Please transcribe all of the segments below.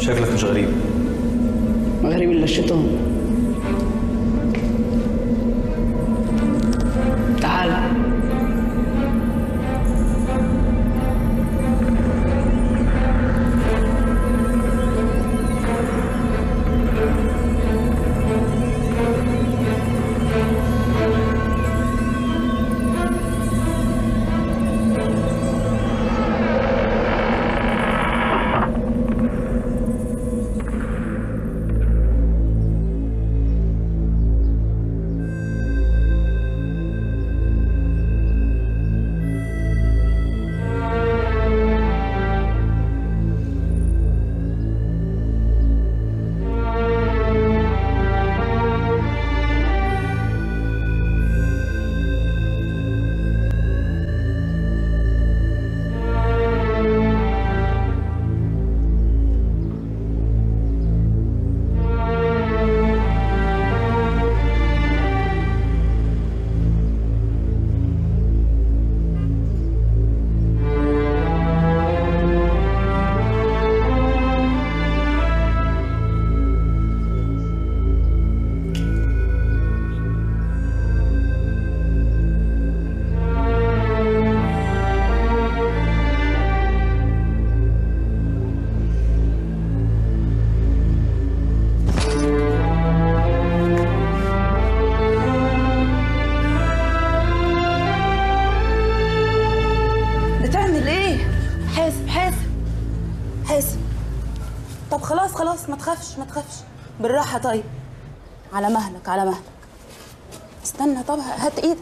شكلك مش غريب. ما غريب الا الشيطان. تعال. طب خلاص ما تخافش بالراحة. طيب على مهلك استنى. طب هات ايدك.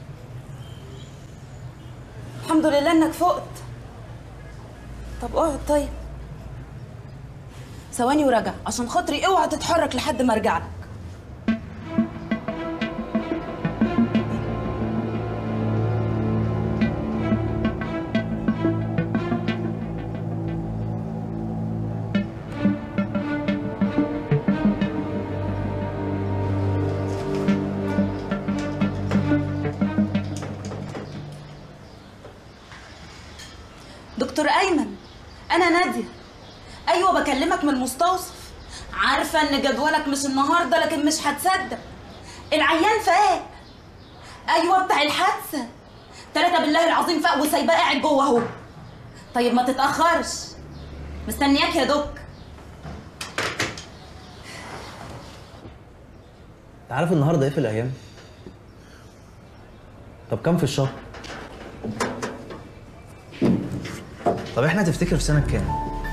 الحمد لله انك فقت. طب اقعد. طيب ثواني وراجع عشان خاطري. اوعى تتحرك لحد ما ارجع لك. دكتور أيمن، أنا نادية. أيوة بكلمك من المستوصف. عارفة إن جدولك مش النهاردة لكن مش هتصدق. العيان فاق. أيوة بتاع الحادثة. 3 بالله العظيم فاق وسايباه قاعد جوه أهو. طيب ما تتأخرش. مستنياك يا دك. أنت عارف النهاردة إيه في الأيام؟ طب كام في الشهر؟ طب احنا تفتكر في سنة كام؟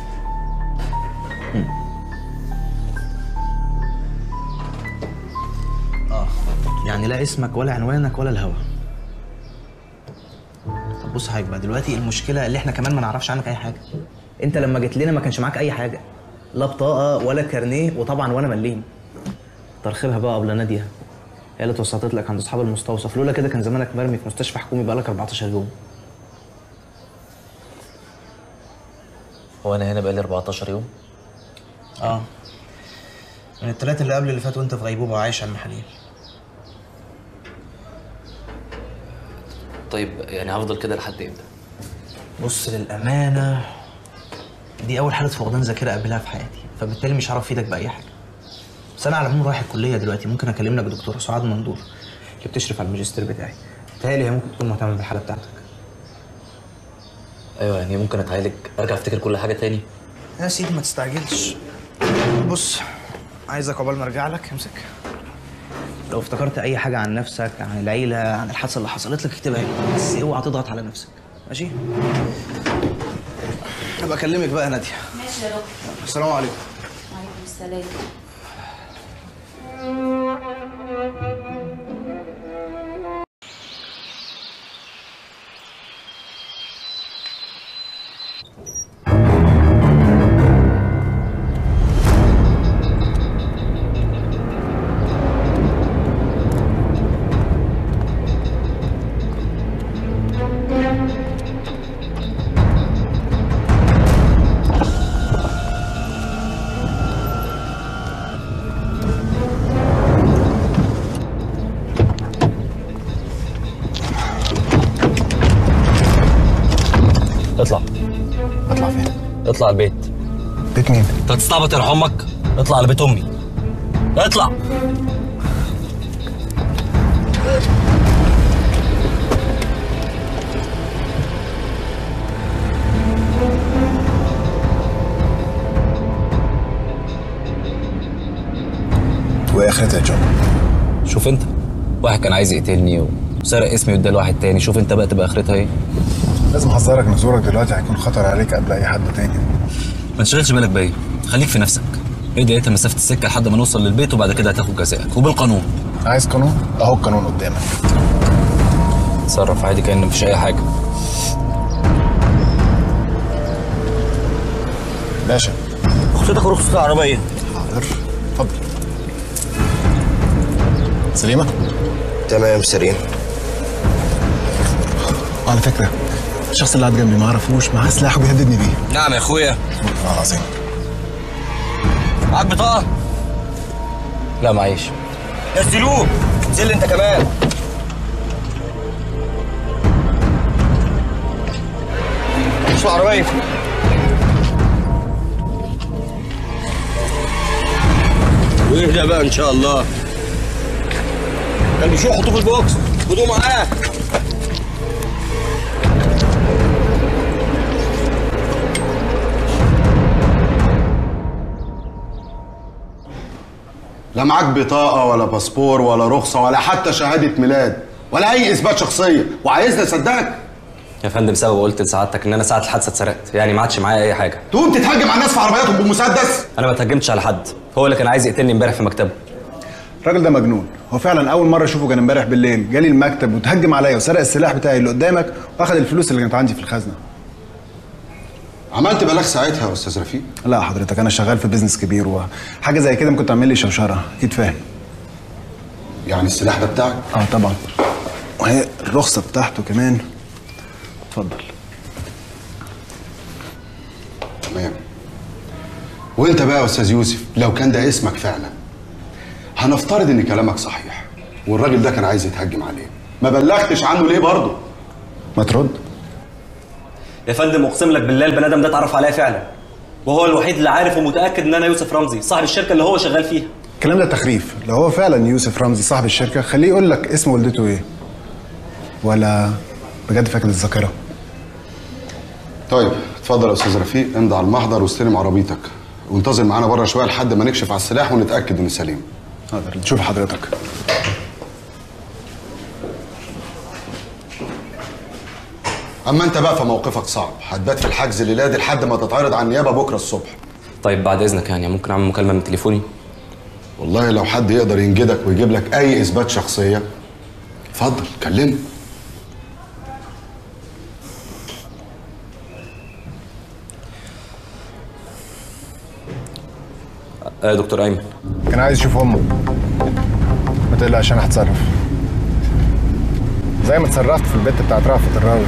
يعني لا اسمك ولا عنوانك ولا الهوا. طب بص حاجة بقى، دلوقتي المشكلة اللي احنا كمان ما نعرفش عنك أي حاجة. أنت لما جيت لنا ما كانش معاك أي حاجة، لا بطاقة ولا كارنيه، وطبعا ولا مليم. كتر خيرها بقى قبل نادية، هي اللي اتوسطت لك عند أصحاب المستوصف، لولا كده كان زمانك مرمي في مستشفى حكومي بقالك 14 يوم. هو انا هنا بقالي 14 يوم؟ من الثلاثة اللي قبل اللي فات وانت في غيبوبة وعايش على المحاليل. طيب يعني هفضل كده لحد امتى؟ بص للأمانة دي أول حالة فقدان ذاكرة قابلها في حياتي، فبالتالي مش هعرف أفيدك بأي حاجة. بس أنا على العموم رايح الكلية دلوقتي، ممكن أكلم لك دكتورة سعاد مندور اللي بتشرف على الماجستير بتاعي. بتهيألي هي ممكن تكون مهتمة بالحالة بتاعتك. ايوه يعني ممكن اتعالج ارجع افتكر كل حاجة تاني؟ يا سيدي ما تستعجلش. بص عايزك عقبال ما ارجع لك امسك. لو افتكرت اي حاجه عن نفسك، عن العيله، عن الحادثه اللي حصلت لك اكتبها لي، بس اوعى تضغط على نفسك، ماشي؟ هبقى اكلمك بقى يا ناديه. ماشي يا دكتور. السلام عليكم. وعليكم السلام. اطلع. اطلع فين؟ اطلع البيت. بيت مين؟ انت هتستعبط يا امك؟ اطلع على بيت امي. اطلع. وايه اخرتها يا جون؟ شوف انت، واحد كان عايز يقتلني وسرق اسمي واداه لواحد تاني، شوف انت بقى تبقى اخرتها ايه؟ لازم احذرك ان زورك دلوقتي هيكون خطر عليك قبل اي حد تاني. ما تشغلش بالك بيا، خليك في نفسك. ادي انت مسافه السكه لحد ما نوصل للبيت وبعد كده هتاخد جزائك وبالقانون. عايز قانون؟ اهو القانون قدامك. اتصرف عادي كأن مفيش اي حاجه. باشا رخصتك ورخصة العربيه. حاضر، اتفضل. سليمة؟ تمام سليم. وعلى فكرة الشخص اللي قاعد جنبي ما اعرفوش، معاه سلاح وبيهددني بيه. نعم يا اخويا. والله العظيم. معاك بطاقه؟ لا معيش. نزلوه. نزل انت كمان. مش العربيه. واهدى بقى ان شاء الله. كان بيشوف حطوه في البوكس، خدوه معاه. لا معاك بطاقة ولا باسبور ولا رخصة ولا حتى شهادة ميلاد ولا أي إثبات شخصية، وعايزني أصدقك؟ يا فندم سبب قلت لسعادتك ان انا ساعه الحادثه اتسرقت، يعني ما عادش معايا اي حاجه. تقوم تتهجم على الناس في عربياتهم بمسدس؟ انا ما اتهجمتش على حد، هو اللي كان عايز يقتلني امبارح في مكتبه. الراجل ده مجنون، هو فعلا اول مرة اشوفه كان امبارح بالليل، جالي المكتب وتهجم عليا وسرق السلاح بتاعي اللي قدامك واخد الفلوس اللي كانت عندي في الخزنة. عملت بلاغ ساعتها يا أستاذ رفيق؟ لا حضرتك انا شغال في بيزنس كبير وحاجة زي كده ممكن تعمل لي شوشرة، اكيد فاهم. يعني السلاح ده بتاعك؟ اه طبعا، وهي الرخصة بتاعته كمان. اتفضل. تمام. وأنت بقى يا أستاذ يوسف لو كان ده اسمك فعلا، هنفترض إن كلامك صحيح والراجل ده كان عايز يتهجم عليه، ما بلغتش عنه ليه برضه؟ ما ترد. يا فندم اقسم لك بالله البني ادم ده اتعرف عليا فعلا، وهو الوحيد اللي عارف ومتاكد ان انا يوسف رمزي صاحب الشركه اللي هو شغال فيها. الكلام ده تخريف، لو هو فعلا يوسف رمزي صاحب الشركة خليه يقول لك اسم والدته ايه، ولا بجد فاقد الذاكرة؟ طيب اتفضل يا أستاذ رفيق، امضي على المحضر واستلم عربيتك وانتظر معانا بره شوية لحد ما نكشف على السلاح ونتأكد إنه سليم. حاضر، تشوف حضرتك. اما انت بقى فموقفك صعب، هتبات في الحجز الليله دي لحد ما تتعرض على النيابه بكره الصبح. طيب بعد اذنك يعني ممكن اعمل مكالمه من تليفوني؟ والله لو حد يقدر ينجدك ويجيب لك اي اثبات شخصيه اتفضل كلمه. يا دكتور ايمن، كان عايز يشوف امه. ما تقلقش انا هتصرف زي ما اتصرفت في البت بتاعت رأفت الراوي.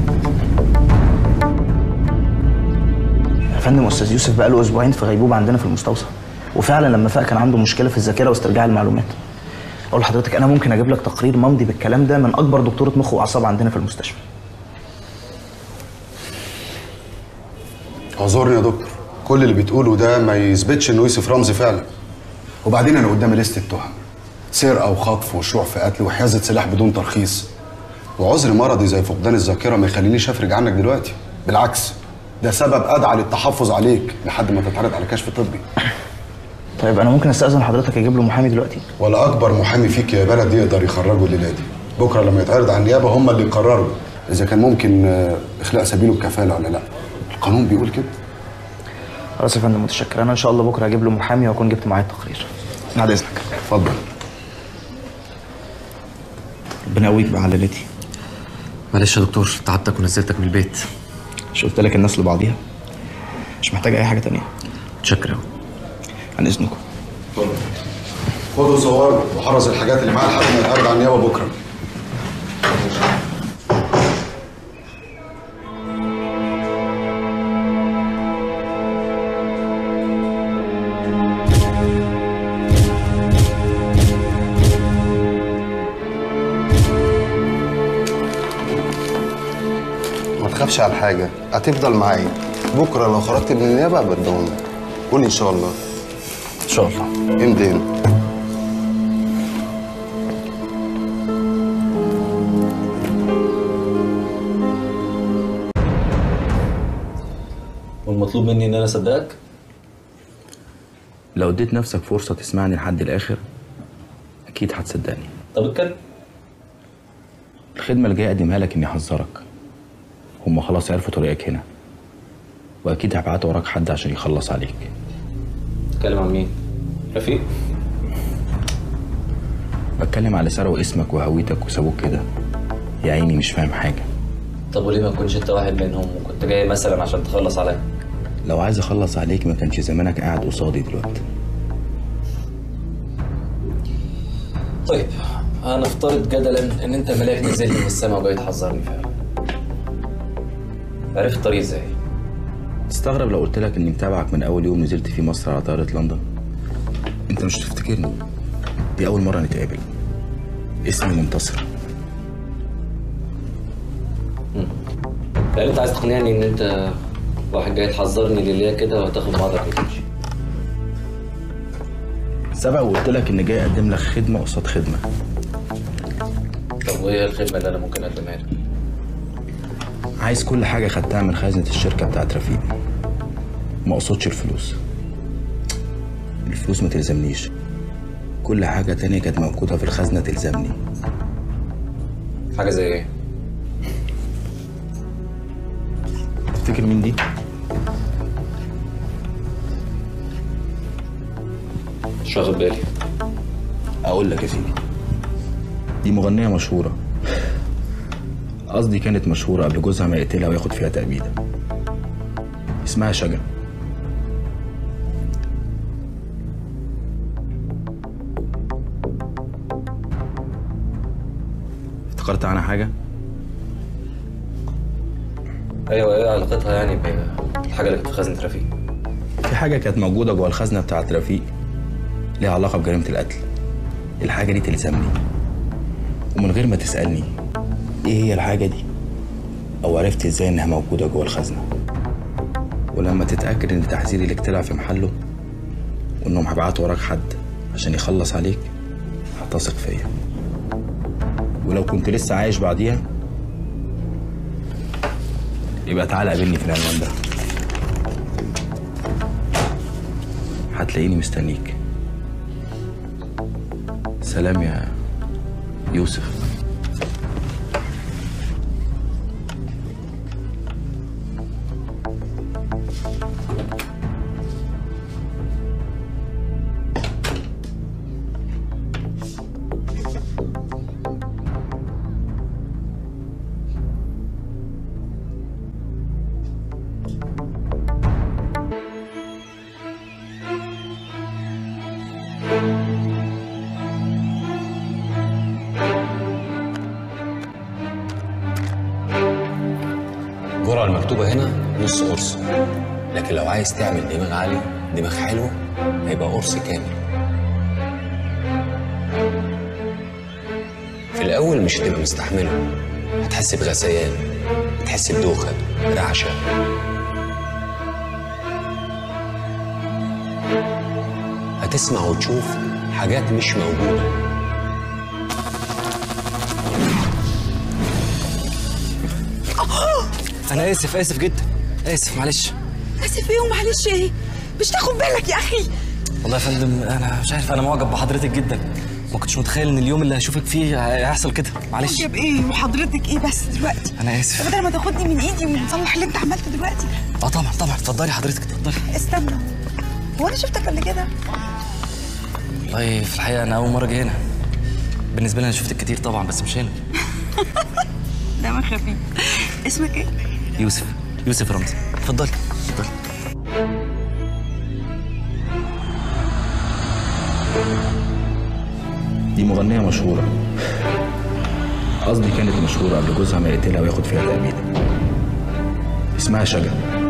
يا فندم استاذ يوسف بقى له اسبوعين في غيبوبه عندنا في المستوصف، وفعلا لما فاق كان عنده مشكله في الذاكره واسترجاع المعلومات. اقول لحضرتك انا ممكن اجيب لك تقرير ممضي بالكلام ده من اكبر دكتوره مخ واعصاب عندنا في المستشفى. اعذرني يا دكتور، كل اللي بتقوله ده ما يثبتش انه يوسف رمزي فعلا. وبعدين انا قدامي لسته تهم، سرقه وخطف وشروع في قتل وحيازه سلاح بدون ترخيص. وعذر مرضي زي فقدان الذاكره ما يخلينيش افرج عنك دلوقتي، بالعكس ده سبب ادعى للتحفظ عليك لحد ما تتعرض على كشف طبي. طيب انا ممكن استاذن حضرتك اجيب له محامي دلوقتي؟ ولا اكبر محامي فيك يا بلد يقدر يخرجه الليله دي. بكره لما يتعرض على النيابه هم اللي يقرروا اذا كان ممكن اخلاء سبيله بكفاله ولا لا. القانون بيقول كده. خلاص يا فندم متشكر، انا ان شاء الله بكره هجيب له محامي واكون جبت معايا التقرير. بعد اذنك. اتفضل. ربنا يقويك بقى على ليلتي. معلش يا دكتور تعبتك ونزلتك من البيت. مش قلت لك الناس لبعضيها؟ مش محتاج اي حاجه تانية. متشكر قوي. عن اذنكم. اتفضل. خدوا صور وحرز الحاجات اللي معاه لحد ما يتعرض على النيابه بكره. ما تخافش على حاجة، هتفضل معايا. بكرة لو خرجت من النيابة بدهم لك. قول ان شاء الله. ان شاء الله. امتى؟ والمطلوب مني ان انا اصدقك؟ لو اديت نفسك فرصة تسمعني لحد الآخر أكيد هتصدقني. طب اتكلم. الخدمة اللي جاي أقدمها لك إني أحذرك. هما خلاص عرفوا طريقك هنا، وأكيد هبعتوا وراك حد عشان يخلص عليك. تتكلم عن مين؟ رفيق؟ بتكلم على سرقوا اسمك وهويتك وسابوك كده. يا عيني مش فاهم حاجة. طب وليه ما تكونش انت واحد منهم وكنت جاي مثلا عشان تخلص عليا؟ لو عايز أخلص عليك ما كانش زمانك قاعد قصادي دلوقتي. طيب هنفترض جدلا ان انت ملاك نزلت من السما وجاي تحذرني فعلا. عرفت الطريق ازاي؟ تستغرب لو قلت لك إني متابعك من أول يوم نزلت في مصر على طيارة لندن؟ أنت مش تفتكرني. دي أول مرة نتقابل. اسمي منتصر. يعني انت عايز تقنعني ان انت واحد جاي تحذرني ليليه كده وهتاخد بعضك وتمشي؟ سبق وقلت لك إني جاي أقدم لك خدمة قصاد خدمة. طب وايه الخدمه اللي انا ممكن اقدمها لك؟ عايز كل حاجة خدتها من خزنة الشركة بتاعت رفيق. ما اقصدش الفلوس. الفلوس ما تلزمنيش. كل حاجة تانية كانت موجودة في الخزنة تلزمني. حاجه زي ايه؟ تفتكر مين دي؟ مش واخد بالي. اقول لك يا سيدي، دي مغنية مشهورة. قصدي كانت مشهورة قبل جوزها ما يقتلها وياخد فيها تأبيدة. اسمها شجا. افتكرت عنها حاجة؟ ايوه، ايه علاقتها يعني بالحاجه اللي كانت في خزنه رفيق؟ في حاجة كانت موجودة جوه الخزنة بتاعت رفيق ليها علاقة بجريمة القتل. الحاجة دي تلزمني، ومن غير ما تسألني ايه هي الحاجة دي او عرفت ازاي انها موجودة جوه الخزنة. ولما تتأكد ان تحذيري لك طلع في محله وانهم هبعتوا وراك حد عشان يخلص عليك، هتثق فيا. ولو كنت لسه عايش بعديها يبقى تعالى قابلني في العنوان ده. هتلاقيني مستنيك. سلام يا يوسف. الجرعة المكتوبة هنا نص قرص، لكن لو عايز تعمل دماغ عالي، دماغ حلوة، هيبقى قرص كامل. في الأول مش هتبقى مستحمله، هتحس بغثيان، هتحس بدوخة، رعشة. هتسمع وتشوف حاجات مش موجودة. انا اسف جدا، اسف، معلش. اسف ايه ومعلش ايه؟ مش تاخد بالك يا اخي؟ والله يا فندم انا مش عارف، انا معجب بحضرتك جدا. ما كنتش متخيل ان اليوم اللي هشوفك فيه هيحصل كده. معلش. معجب ايه وحضرتك ايه بس دلوقتي؟ انا اسف. بدل ما تاخدني من ايدي ونصلح اللي انت عملته دلوقتي. طبعا اتفضلي حضرتك، اتفضلي. استنى، هو انا شفتك قبل كده؟ والله في الحقيقه انا اول مره جاي هنا. بالنسبه لي انا شفتك كتير طبعا، بس مش هنا. دمك خفيف. اسمك ايه؟ يوسف رمزي. اتفضلي. دي مغنية مشهورة. قصدي كانت مشهورة قبل جوزها ما يقتلها وياخد فيها تأبيدة. اسمها شجا.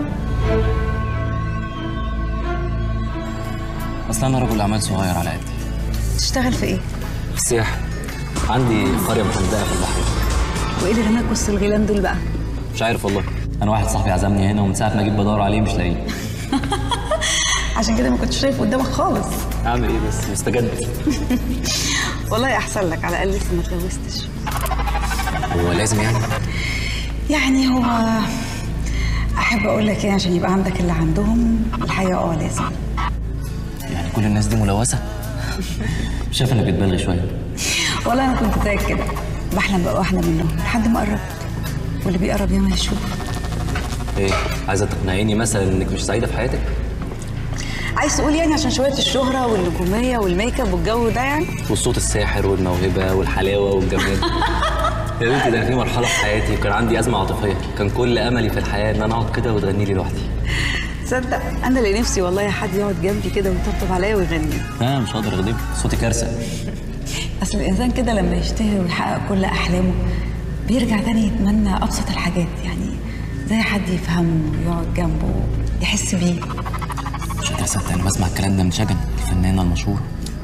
اصل انا رجل اعمال صغير على قدي. تشتغل في ايه؟ في السياحه. عندي قريه محدده في البحر. وايه اللي رماك وسط الغيلان دول بقى؟ مش عارف والله. انا واحد صاحبي عزمني هنا ومن ساعه ما جيت بدور عليه مش لاقيه. عشان كده ما كنتش شايف قدامك خالص. اعمل ايه بس مستجد. والله احسن لك، على الاقل لسه ما اتجوزتش. هو لازم يعني هو احب اقول لك ايه عشان يبقى عندك اللي عندهم الحقيقه لازم. يعني كل الناس دي ملوثه؟ شايف انك بتبالغ شويه. والله انا كنت زيك كده، بحلم بقى واحده منهم لحد ما قربت، واللي بيقرب ياما يشوف. ايه عايزه تقنعيني مثلا انك مش سعيده في حياتك؟ عايز تقول يعني عشان شويه الشهره والنجوميه والميك اب والجو ده يعني؟ والصوت الساحر والموهبه والحلاوه والجمال. يا بنتي ده في مرحله في حياتي كان عندي ازمه عاطفيه، كان كل املي في الحياه ان انا اقعد كده وتغني لي لوحدي. تصدق انا اللي نفسي والله حد يقعد جنبي كده ويطبطب عليا ويغني. لا مش هقدر اغلبك، صوتي كارثه. اصل الانسان كده لما يشتهر ويحقق كل احلامه بيرجع تاني يتمنى ابسط الحاجات، يعني زي حد يفهمه ويقعد جنبه يحس بيه. مش قادر اصدق انا بسمع الكلام ده من شجن الفنانه المشهوره.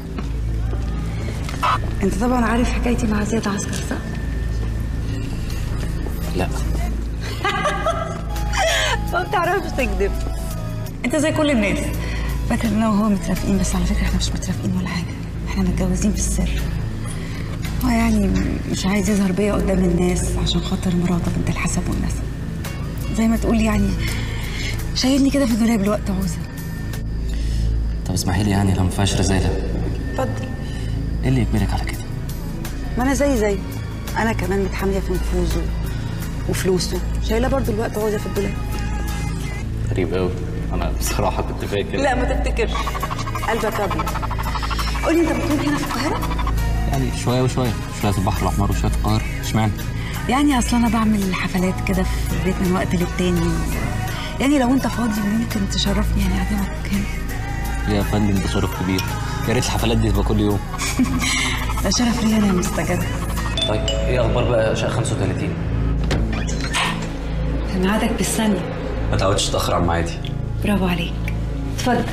انت طبعا عارف حكايتي مع زياد عسكر صح؟ لا. ما بتعرفش تكذب. انت زي كل الناس فاكر ان انا وهو مترافقين، بس على فكره احنا مش مترافقين ولا حاجه، احنا متجوزين في السر. هو يعني مش عايز يظهر بيا قدام الناس عشان خاطر مراته بنت الحسب والنسب، زي ما تقول يعني شايلني كده في الدولاب لوقت عوزه. طب اسمحي لي يعني لو ما فيهاش رساله. اتفضل. ايه اللي يجبرك على كده؟ ما انا زي انا كمان متحاميه في نفوذه وفلوسه، شايله برضو الوقت عوزه في الدولاب. غريب قوي، انا بصراحه كنت فاكر. لا ما تفتكرش، قلبك ابيض. قولي انت بتقول هنا في القاهره؟ يعني شويه وشويه، شويه في البحر الاحمر وشويه في القاهره. اشمعنى؟ يعني اصل انا بعمل حفلات كده في البيت من وقت للتاني، يعني لو انت فاضي ممكن تشرفني يعني اعزمك هنا. يا فندم ده شرف كبير، يا ريت الحفلات دي تبقى كل يوم. ده شرف ليا انا يا مستجد. طيب ايه اخبار بقى شقه 35؟ كان ميعادك بالثانيه. ما تعودش تتاخر عن ميعادي. برافو عليك. اتفضل.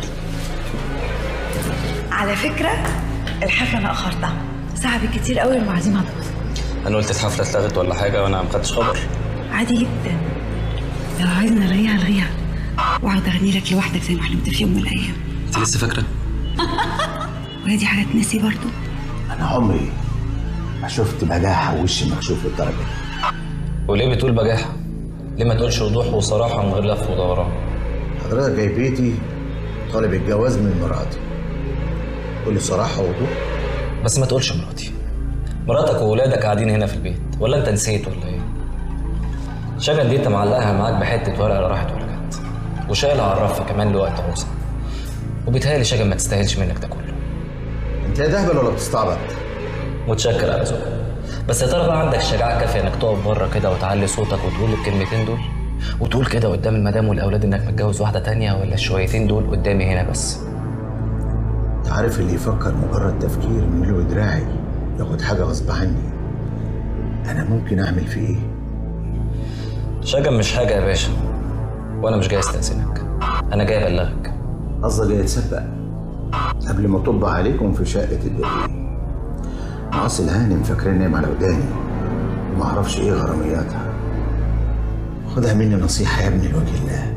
على فكره الحفله انا اخرتها ساعه بالكتير قوي، المعازيم هتوصل. انا قلت الحفله اتلغت ولا حاجه وانا ما خدتش خبر. عادي جدا، لو عايزني الغيها الغيها واقعد اغني لك لوحدك زي ما حلمت في يوم من الايام. انت لسه فاكره؟ وهي دي حاجه تنسي برضو؟ انا عمري ما شفت بجاحه ووشي مكشوف للدرجه دي. وليه بتقول بجاحه؟ ليه ما تقولش وضوح وصراحه من غير لف ودوران؟ حضرتك جاي بيتي طالب الجواز من مراتي، قول لي صراحه ووضوح. بس ما تقولش مراتي، مراتك وولادك قاعدين هنا في البيت، ولا انت نسيت ولا ايه؟ شجن دي انت معلقها معاك بحته ورقه لا راحت ولا جت، وشايلها على الرف كمان لوقت عوزه، وبيتهيألي شجن ما تستاهلش منك ده كله. انت يا دهبل ولا بتستعبط؟ متشكر على ذوقك، بس يا ترى بقى عندك الشجاعه كافيه انك تقف بره كده وتعلي صوتك وتقول الكلمتين دول، وتقول كده قدام المدام والاولاد انك متجوز واحده تانية، ولا الشويتين دول قدامي هنا بس؟ انت عارف اللي يفكر مجرد تفكير من له دراعي ياخد حاجه غصب عني، انا ممكن اعمل فيه ايه؟ شجن مش حاجه يا باشا، وانا مش جاي استاذنك، انا جاي ابلغك. قصدك جاي تسبق قبل ما طب عليكم في شقه الدقيق. اصل هانم فاكرين نايم على وداني وما اعرفش ايه غرامياتها. خدها مني نصيحه يا ابني لوجه الله،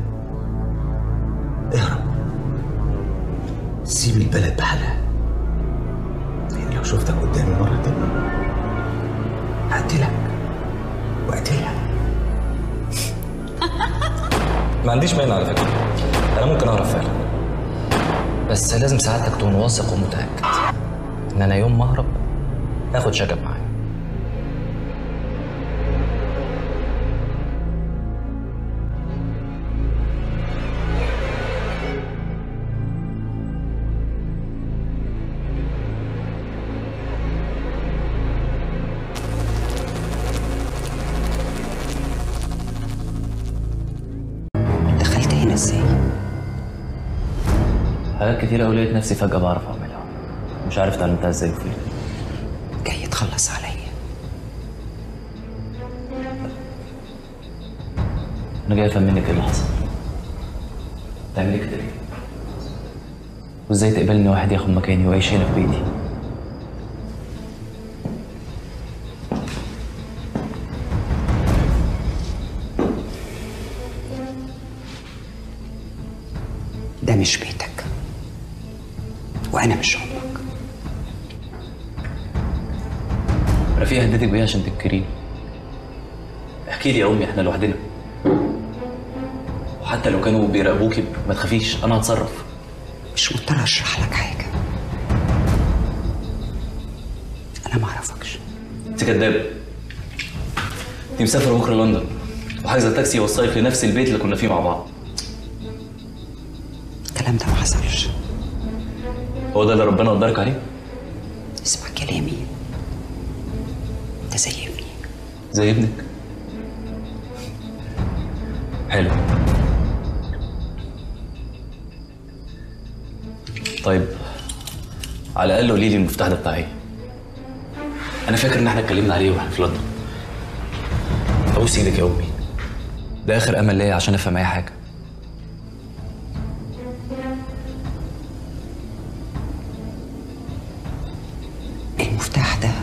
اهرب، سيب البلد بحالها، لان لو شفتك قدامي مره تانيه هقتلك واقتلها. ما عنديش مانع على فكره، انا ممكن اهرب فعلا، بس لازم سعادتك تكون واثق ومتاكد ان انا يوم ما اهرب هاخد شجن معايا. دخلت هنا ازاي؟ حاجات كتير قوي لقيت نفسي فجأة بعرف اعملها، مش عارف اتعلمتها ازاي وفين. جاي تخلص عليا؟ انا جاي افهم منك ايه اللي حصل، تعملي كده ليه؟ وازاي تقبلني واحد ياخد مكاني ويعيش هنا في بيتي؟ ده مش بيتك. وانا مش امك. رفيق هديتك بيه عشان تنكريني. احكي لي يا امي، احنا لوحدنا، وحتى لو كانوا بيراقبوكي ما تخافيش، انا هتصرف. مش مضطر اشرح لك حاجه، انا ما اعرفكش. انت كدابه. انت مسافره بكره لندن وحاجزه تاكسي يوصلك لنفس البيت اللي كنا فيه مع بعض. الكلام ده ما حصلش. هو ده اللي ربنا قدرك عليه؟ اسمع كلامي، انت زي ابني. زي ابنك؟ حلو. طيب على الاقل قولي لي المفتاح ده بتاع ايه؟ انا فاكر ان احنا اتكلمنا عليه واحنا في لندن. ابوس ايدك يا امي، ده اخر امل ليا عشان افهم اي حاجه. المفتاح ده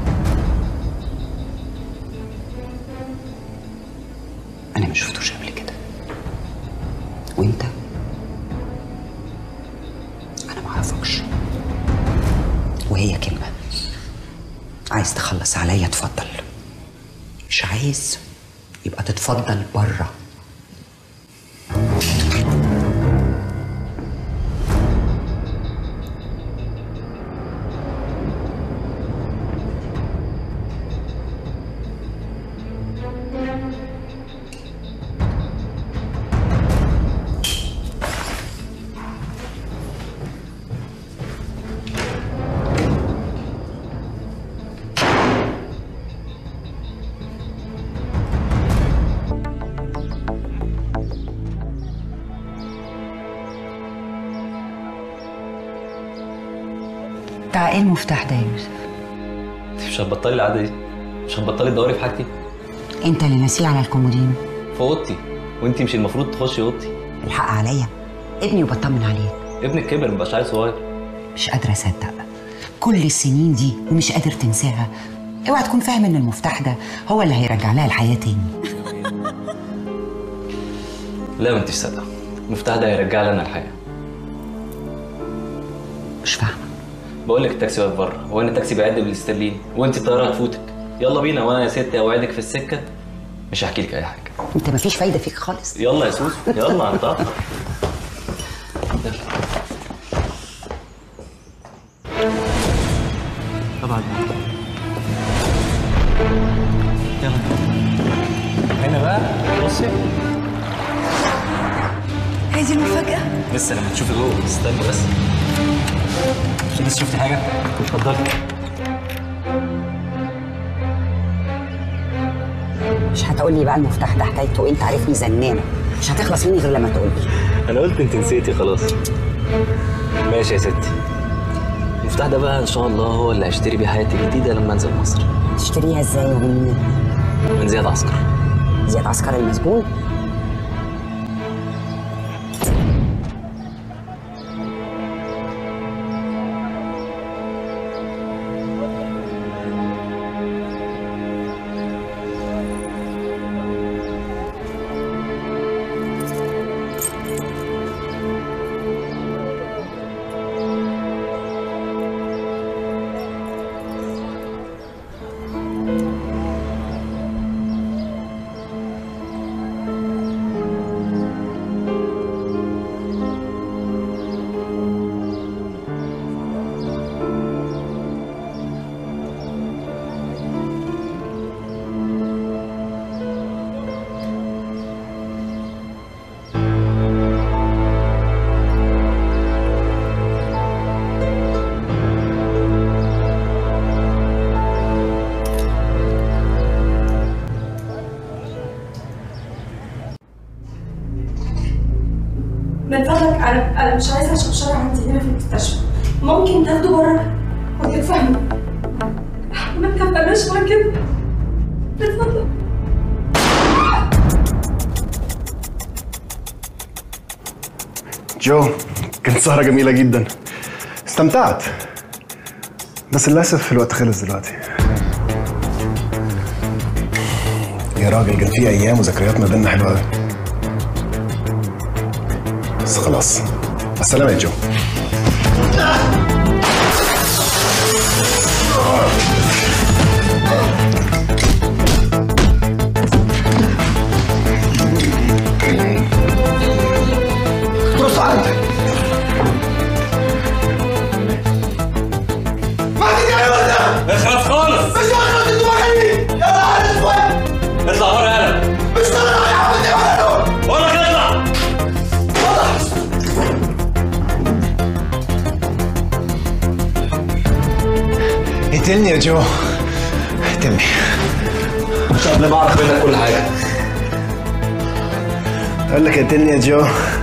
انا ما شفتوش قبل كده، وانت انا ما اعرفكش. وهي كلمه، عايز تخلص عليا اتفضل، مش عايز يبقى تتفضل بره. بتاع ايه المفتاح ده يا يوسف؟ مش هتبطلي العاده دي؟ مش هتبطلي تدوري في حاجتي؟ انت اللي ناسيه على الكومودين في اوضتي، وانتي مش المفروض تخشي اوضتي. الحق عليا، ابني وبطمن عليه. ابنك كبر، مبقاش عيل صغير. مش قادره اصدق كل السنين دي ومش قادر تنساها. اوعى تكون فاهم ان المفتاح ده هو اللي هيرجع لها الحياه تاني. لا ما انتش صادقه، المفتاح ده هيرجع لنا الحياه. مش فاهمه. بقول لك التاكسي واقف بره، هو ان التاكسي بيعد بالاسترليني وانت الطياره هتفوتك. يلا بينا، وانا يا ستي اوعدك في السكه مش هحكي لك اي حاجه. انت مفيش فايده فيك خالص. يلا يا سوسو، يلا انت طبعا. يلا هنا بقى، بصي هي دي المفاجأة؟ لسه لما تشوفي جوه، استني بس. مش لسه شفتي حاجه؟ اتفضلي. مش هتقولي بقى المفتاح ده حكايته، انت عارفني زنانه، مش هتخلص مني غير لما تقولي. انا قلت انت نسيتي خلاص. ماشي يا ستي، المفتاح ده بقى ان شاء الله هو اللي هشتري بيه حياتي الجديده لما انزل مصر. تشتريها ازاي ومن مين؟ من زياد عسكر. زياد عسكر المسجون؟ من فضلك انا مش عايزه اشرب شرع عندي هنا في المستشفى، ممكن تاخده بره وانت فاهمه. ما تكملناش مع كده من فضلك. جو، كانت سهرة جميلة جدا، استمتعت، بس للأسف الوقت خلص دلوقتي. يا راجل كان في أيام وذكريات ما بيننا حلوة أوي. بس خلاص، السلامة يا جو. بص انت ما تجي ولا اخلص خالص. مش هخلص انتوا مكاني. يا نهار اسود. اطلع بره يالا. مش طالع يا عم انت ولا دول. بقول لك اطلع. اقتلني يا جو، اقتلني. مش قبل ما اعرف منك كل حاجه. اقول لك اقتلني يا جو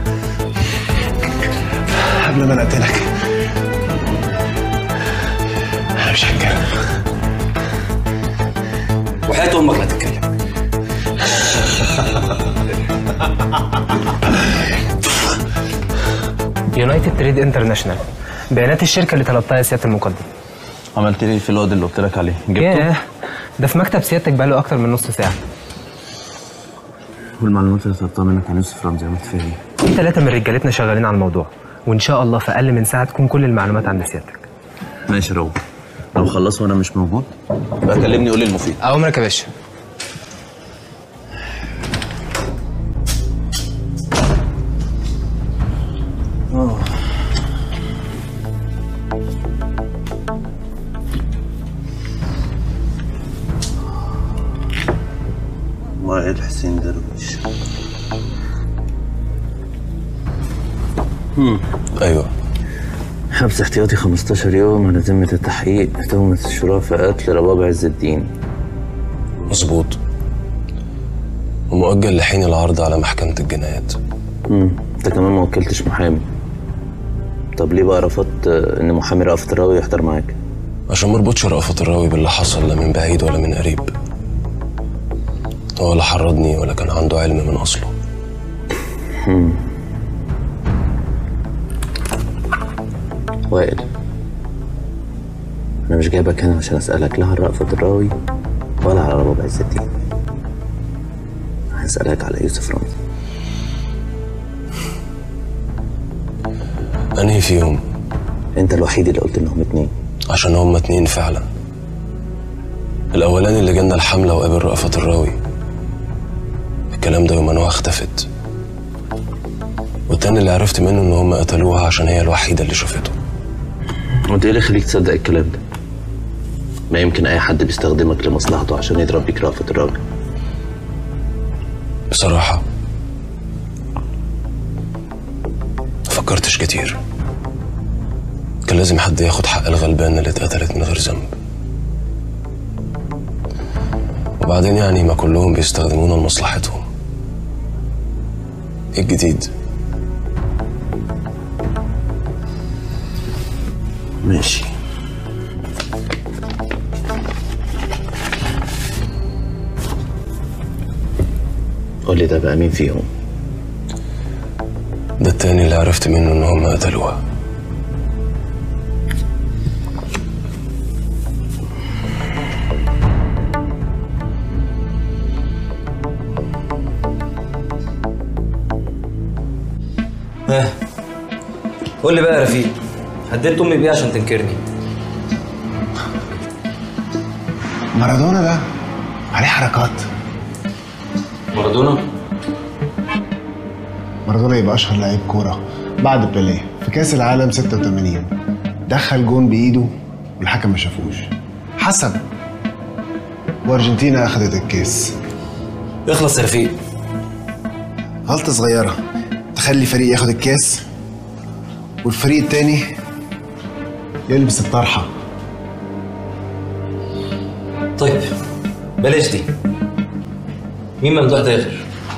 قبل ما انا اقتلك. انا مش هتكلم. وحياة امك لا تتكلم. يونايتد تريد انترناشونال، بيانات الشركه اللي طلبتها يا سياده المقدم. عملت لي في الواد اللي قلت لك عليه؟ جبته؟ ده في مكتب سيادتك بقاله اكتر من نص ساعه. والمعلومات اللي طلبتها منك عن يوسف رمزي عملت فيها ايه؟ في 3 من رجالتنا شغالين على الموضوع، وان شاء الله في اقل من ساعه تكون كل المعلومات عند سيادتك. ماشي يا رب. لو خلصوا وانا مش موجود يبقى كلمني قول لي المفيد. امرك يا باشا. وائل حسين درويش. ايوه. حبس احتياطي 15 يوم على ذمة التحقيق تهمة الشراء في قتل رباب عز الدين. مظبوط. ومؤجل لحين العرض على محكمة الجنايات. انت كمان ما وكلتش محامي. طب ليه بقى رفضت ان محامي رأفت الراوي يحضر معاك؟ عشان مربوطش رأفت الراوي باللي حصل لا من بعيد ولا من قريب. هو لا حرضني ولا كان عنده علم من اصله. وائل، انا مش جايبك هنا عشان اسالك لا عن رأفت الراوي ولا على رباب عز الدين. هسالك على يوسف رمزي. انهي فيهم؟ انت الوحيد اللي قلت انهم 2. عشان هم 2 فعلا. الاولاني اللي جالنا الحمله وقابل رأفت الراوي، الكلام ده يوم ما نوح اختفت. والتاني اللي عرفت منه ان هم قتلوها عشان هي الوحيده اللي شافته. وانت ايه اللي يخليك تصدق الكلام ده؟ ما يمكن اي حد بيستخدمك لمصلحته عشان يضرب بيك رأفت الراوي. بصراحه مفكرتش كتير. كان لازم حد ياخد حق الغلبانه اللي اتقتلت من غير ذنب. وبعدين يعني ما كلهم بيستخدمونا لمصلحتهم. ايه الجديد؟ ماشي. قول لي ده بقى مين فيهم؟ ده التاني اللي عرفت منه ان هم قتلوها. قول لي بقى يا رفيق، هديت امي بيه عشان تنكرني؟ مارادونا ده عليه حركات. مارادونا يبقى اشهر لعيب كوره بعد بيليه في كاس العالم 86. دخل جون بايده والحكم ما شافوش، حسب، وارجنتينا اخذت الكاس. اخلص يا رفيق. غلطه صغيره تخلي فريق ياخد الكاس والفريق التاني يلبس الطرحه. طيب بلاش دي. مين ممدوح داغر؟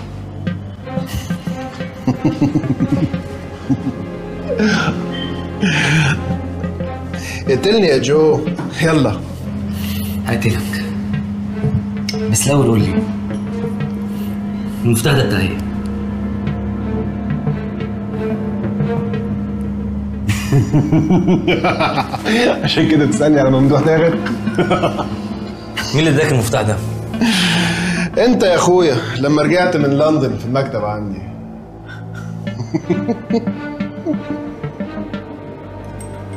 اقتلني يا جو، يلا. هقتلك، بس الاول قول لي المفتاح ده بتاع ايه؟ عشان كده تسألني على ممدوح داغر؟ مين اللي اداك المفتاح ده؟ انت يا اخويا لما رجعت من لندن في المكتب عندي.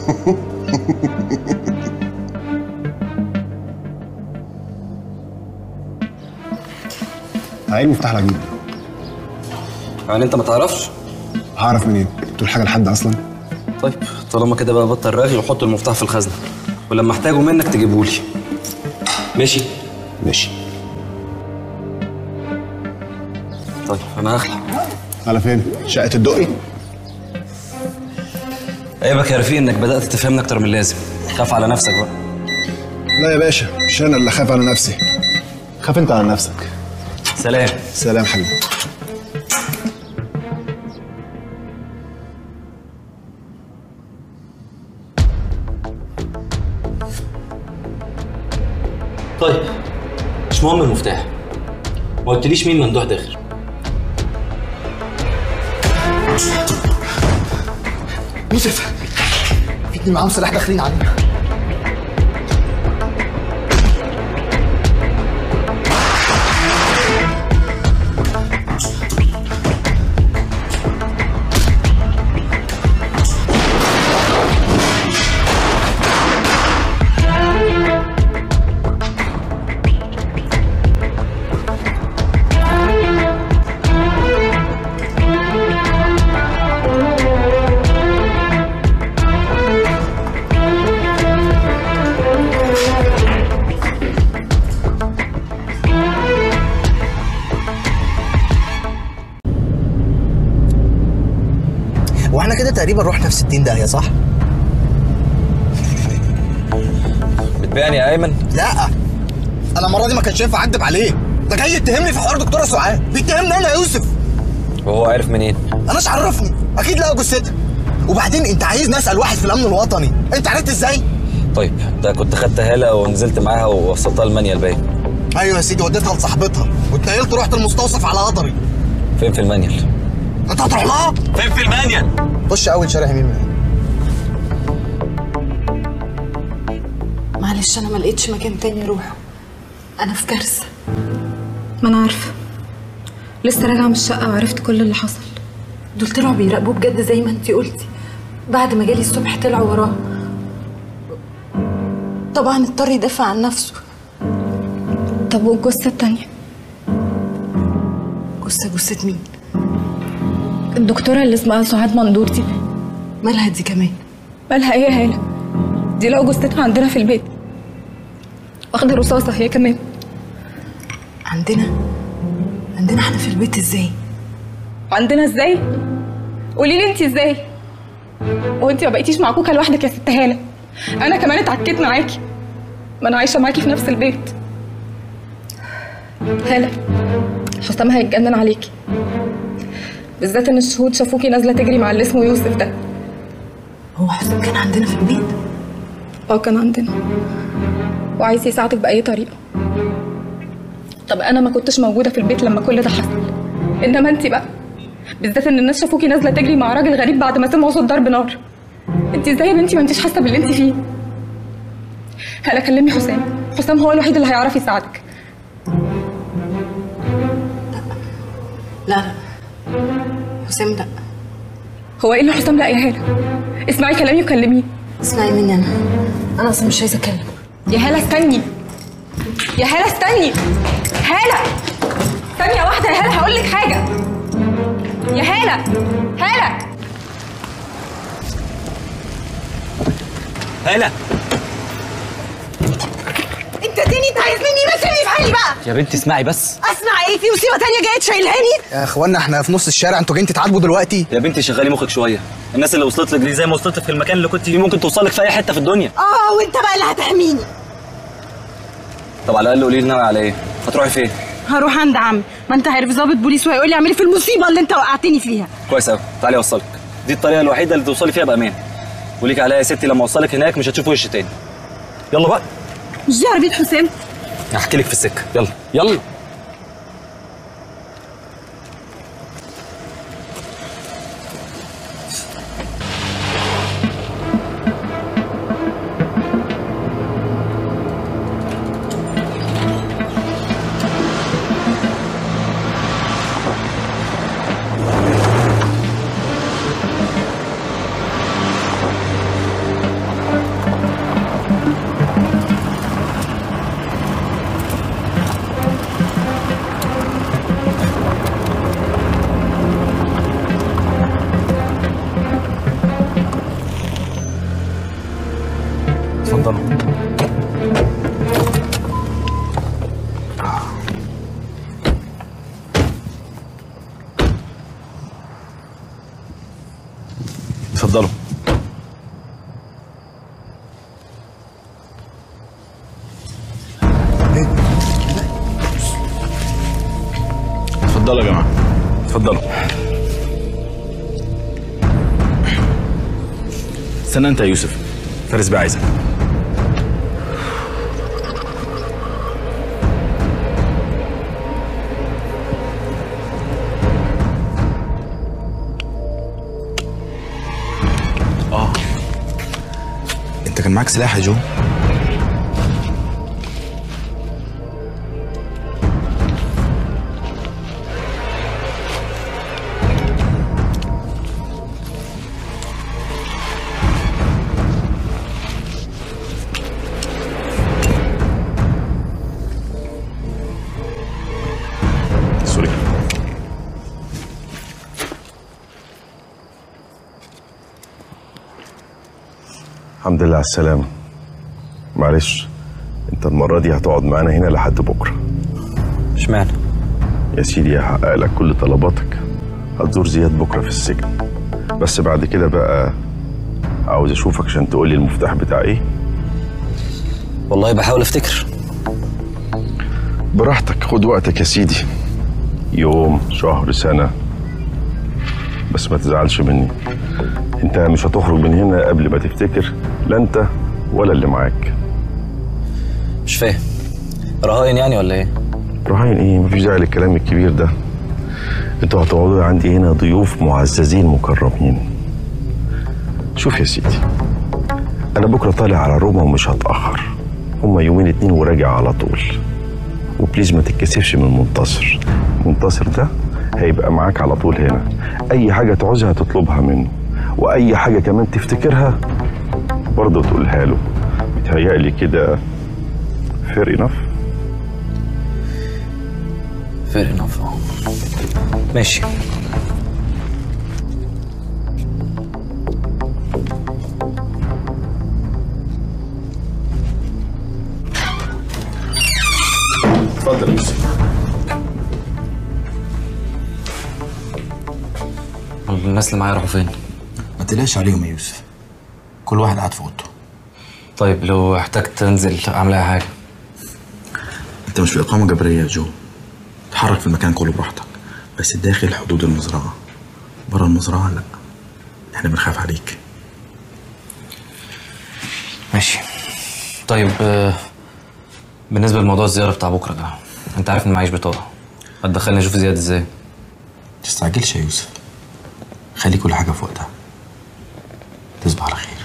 عيل مفتاح لك جدا. يعني انت ما تعرفش؟ هعرف منين؟ تقول حاجه لحد اصلا؟ طيب طالما كده بقى بطل رغي وحط المفتاح في الخزنه، ولما احتاجه منك تجيبهولي. ماشي؟ ماشي. طيب انا هخلع. على فين؟ شقه الدقي؟ عيبك يا رفيق انك بدات تفهمني اكتر من اللازم. خاف على نفسك بقى. لا يا باشا، مش انا اللي خاف على نفسي. خاف انت على نفسك. سلام. سلام حبيبي. طيب مش مهم المفتاح. ما قلتليش مين ممدوح داخل. يوسف، في اتنين معاهم سلاح داخلين علينا. واحنا كده تقريبا رحنا في 60 داهيه صح؟ بتبيعني يا ايمن؟ لا انا المره دي ما كانش ينفع اكدب عليه. ده جاي يتهمني في حوار دكتوره سعاد، بيتهمني انا يا يوسف. وهو عارف منين؟ اناش عرفني، اكيد لقى جثتها. وبعدين انت عايز نسال واحد في الامن الوطني، انت عرفت ازاي؟ طيب ده كنت خدت هاله ونزلت معاها ووصلتها المانيال باين. ايوه يا سيدي، وديتها لصاحبتها واتنقلت رحت المستوصف على قدري. فين في المانيال؟ انت هتروح لها؟ فين في المانيال؟ خش اول شارع يمين منها. معلش انا ما لقيتش مكان تاني اروحه، انا في كارثه. ما انا عارفه، لسه راجعه من الشقه وعرفت كل اللي حصل. دول طلعوا بيراقبوه بجد زي ما انتي قلتي. بعد ما جالي الصبح طلعوا وراه. طبعا اضطر يدافع عن نفسه. طب والجثه التانيه؟ جثه مين؟ الدكتوره اللي اسمها سعاد مندور دي. مالها دي كمان؟ مالها ايه يا هاله؟ دي لقوا جثتها عندنا في البيت، واخده رصاصه هي كمان. عندنا احنا في البيت ازاي؟ عندنا ازاي؟ قولي لي انت ازاي؟ وانت ما بقيتيش مع كوكا لوحدك يا ست هاله؟ انا كمان اتعكيت معاكي، ما انا عايشه معاكي في نفس البيت. هاله، حسام هيتجنن عليكي، بالذات ان الشهود شافوكي نازله تجري مع اللي اسمه يوسف ده. هو حسام كان عندنا في البيت؟ كان عندنا، وعايز يساعدك باي طريقه. طب انا ما كنتش موجوده في البيت لما كل ده حصل، انما انت بقى، بالذات ان الناس شافوكي نازله تجري مع راجل غريب بعد ما سمعوا صوت ضرب نار. انت ازاي يا بنتي ما انتيش حاسه باللي انت فيه؟ هلا كلمي حسام هو الوحيد اللي هيعرف يساعدك. لا حسام لا. هو ايه اللي حسام لا يا هاله؟ اسمعي كلامي وكلميه. اسمعي مني انا اصلا مش عايزه اتكلم. يا هاله استني، يا هاله استني، هاله ثانيه واحده يا هاله هقول لك حاجه. يا هاله، هاله انت تاني انت عايز مني بس في حالي بقى. يا بنتي اسمعي بس. اسمع ايه؟ في مصيبه تانيه جايه تشيلهاني؟ يا اخوانا احنا في نص الشارع، انتوا جايين تتعاتبوا دلوقتي؟ يا بنتي شغلي مخك شويه. الناس اللي وصلت لك دي زي ما وصلت لك في المكان اللي كنت فيه ممكن توصل لك في اي حته في الدنيا. وانت بقى اللي هتحميني. طب على الاقل قولي لي ناوي على ايه؟ هتروحي فين؟ هروح عند عمي، ما انت عارف ضابط بوليس وهيقول لي اعملي في المصيبه اللي انت وقعتني فيها. كويس قوي، تعالي اوصلك. دي الطريقه الوحيده اللي توصلي فيها بامان. وليك عليا يا ستي لما اوصلك هناك مش هتشوفي وش تاني. يلا بقى. مش دي عربيه حسام؟ هحكي لك في السكه. يلا يلا. اتفضلوا. اتفضلوا يا جماعه، اتفضلوا. استنى انت يا يوسف، فارس بقى عايزك. انت كان معاك سلاح يا جو؟ سوري. الحمد لله على السلامة. معلش انت المرة دي هتقعد معانا هنا لحد بكرة. اشمعنى؟ يا سيدي هحقق لك كل طلباتك. هتزور زياد بكرة في السجن، بس بعد كده بقى عاوز اشوفك عشان تقولي المفتاح بتاع ايه. والله بحاول افتكر. براحتك، خد وقتك يا سيدي، يوم شهر سنة، بس ما تزعلش مني. انت مش هتخرج من هنا قبل ما تفتكر، لا انت ولا اللي معاك. مش فاهم، رهاين يعني ولا ايه؟ رهاين ايه؟ مفيش داعي للكلام الكبير ده. انتوا هتقعدوا عندي هنا ضيوف معززين مكرمين. شوف يا سيدي، انا بكره طالع على روما ومش هتاخر، هما يومين 2 وراجع على طول. وبليز ما تتكسفش من منتصر. منتصر ده هيبقى معاك على طول هنا، اي حاجه تعوزها تطلبها منه، واي حاجه كمان تفتكرها برضه تقولها له. متهيألي كده fair enough. fair enough. ماشي. اتفضل يا يوسف. الناس اللي معايا راحوا فين؟ ما تقلقش عليهم يا يوسف، كل واحد قاعد في اوضته. طيب لو احتجت تنزل اعمل اي حاجه. انت مش في اقامه جبريه يا جو، اتحرك في المكان كله براحتك، بس داخل حدود المزرعه. بره المزرعه لا، احنا بنخاف عليك. ماشي. طيب بالنسبه لموضوع الزياره بتاع بكره ده، انت عارف ان معيش بطاقه، هتدخلني اشوف زياد ازاي؟ تستعجلش يا يوسف، خلي كل حاجه في وقتها. تصبح على خير.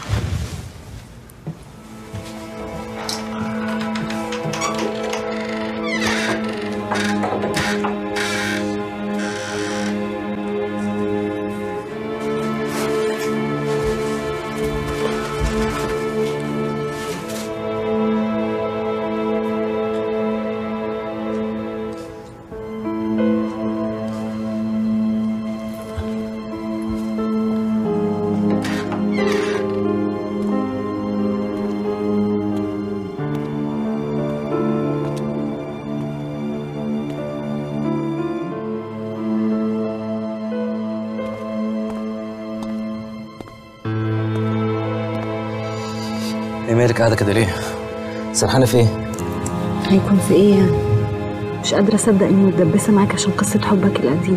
ايه مالك قاعده كده ليه؟ سرحانه في ايه؟ هيكون في ايه يعني؟ مش قادرة اصدق اني متدبسة معاك عشان قصة حبك القديم.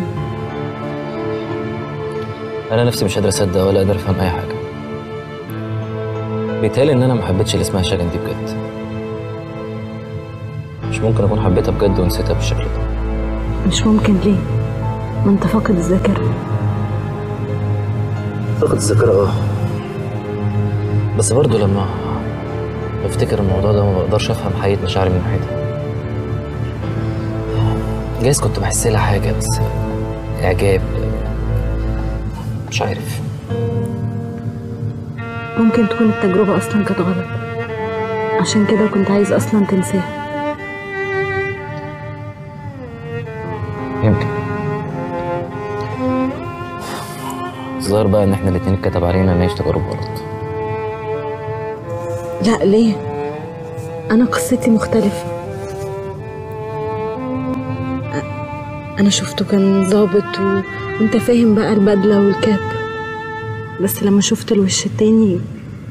انا نفسي مش قادر اصدق ولا قادر افهم اي حاجه. بيتهيألي ان انا ما حبيتش اللي اسمها شجن دي بجد. مش ممكن اكون حبيتها بجد ونسيتها بالشكل ده. مش ممكن ليه؟ ما انت فاقد الذاكرة. فاقد الذاكرة بس برضه لما بفتكر الموضوع ده ما بقدرش افهم حقيقة مشاعري من ناحيتها. جايز كنت بحس لها حاجة، بس اعجاب، مش عارف. ممكن تكون التجربة اصلا كانت غلط، عشان كده كنت عايز اصلا تنساها. يمكن. الظاهر بقى ان احنا الاتنين اتكتب علينا نعيش تجارب غلط. لا ليه؟ انا قصتي مختلفة. انا شفته كان ظابط وانت فاهم بقى البدلة والكاب. بس لما شفت الوش التاني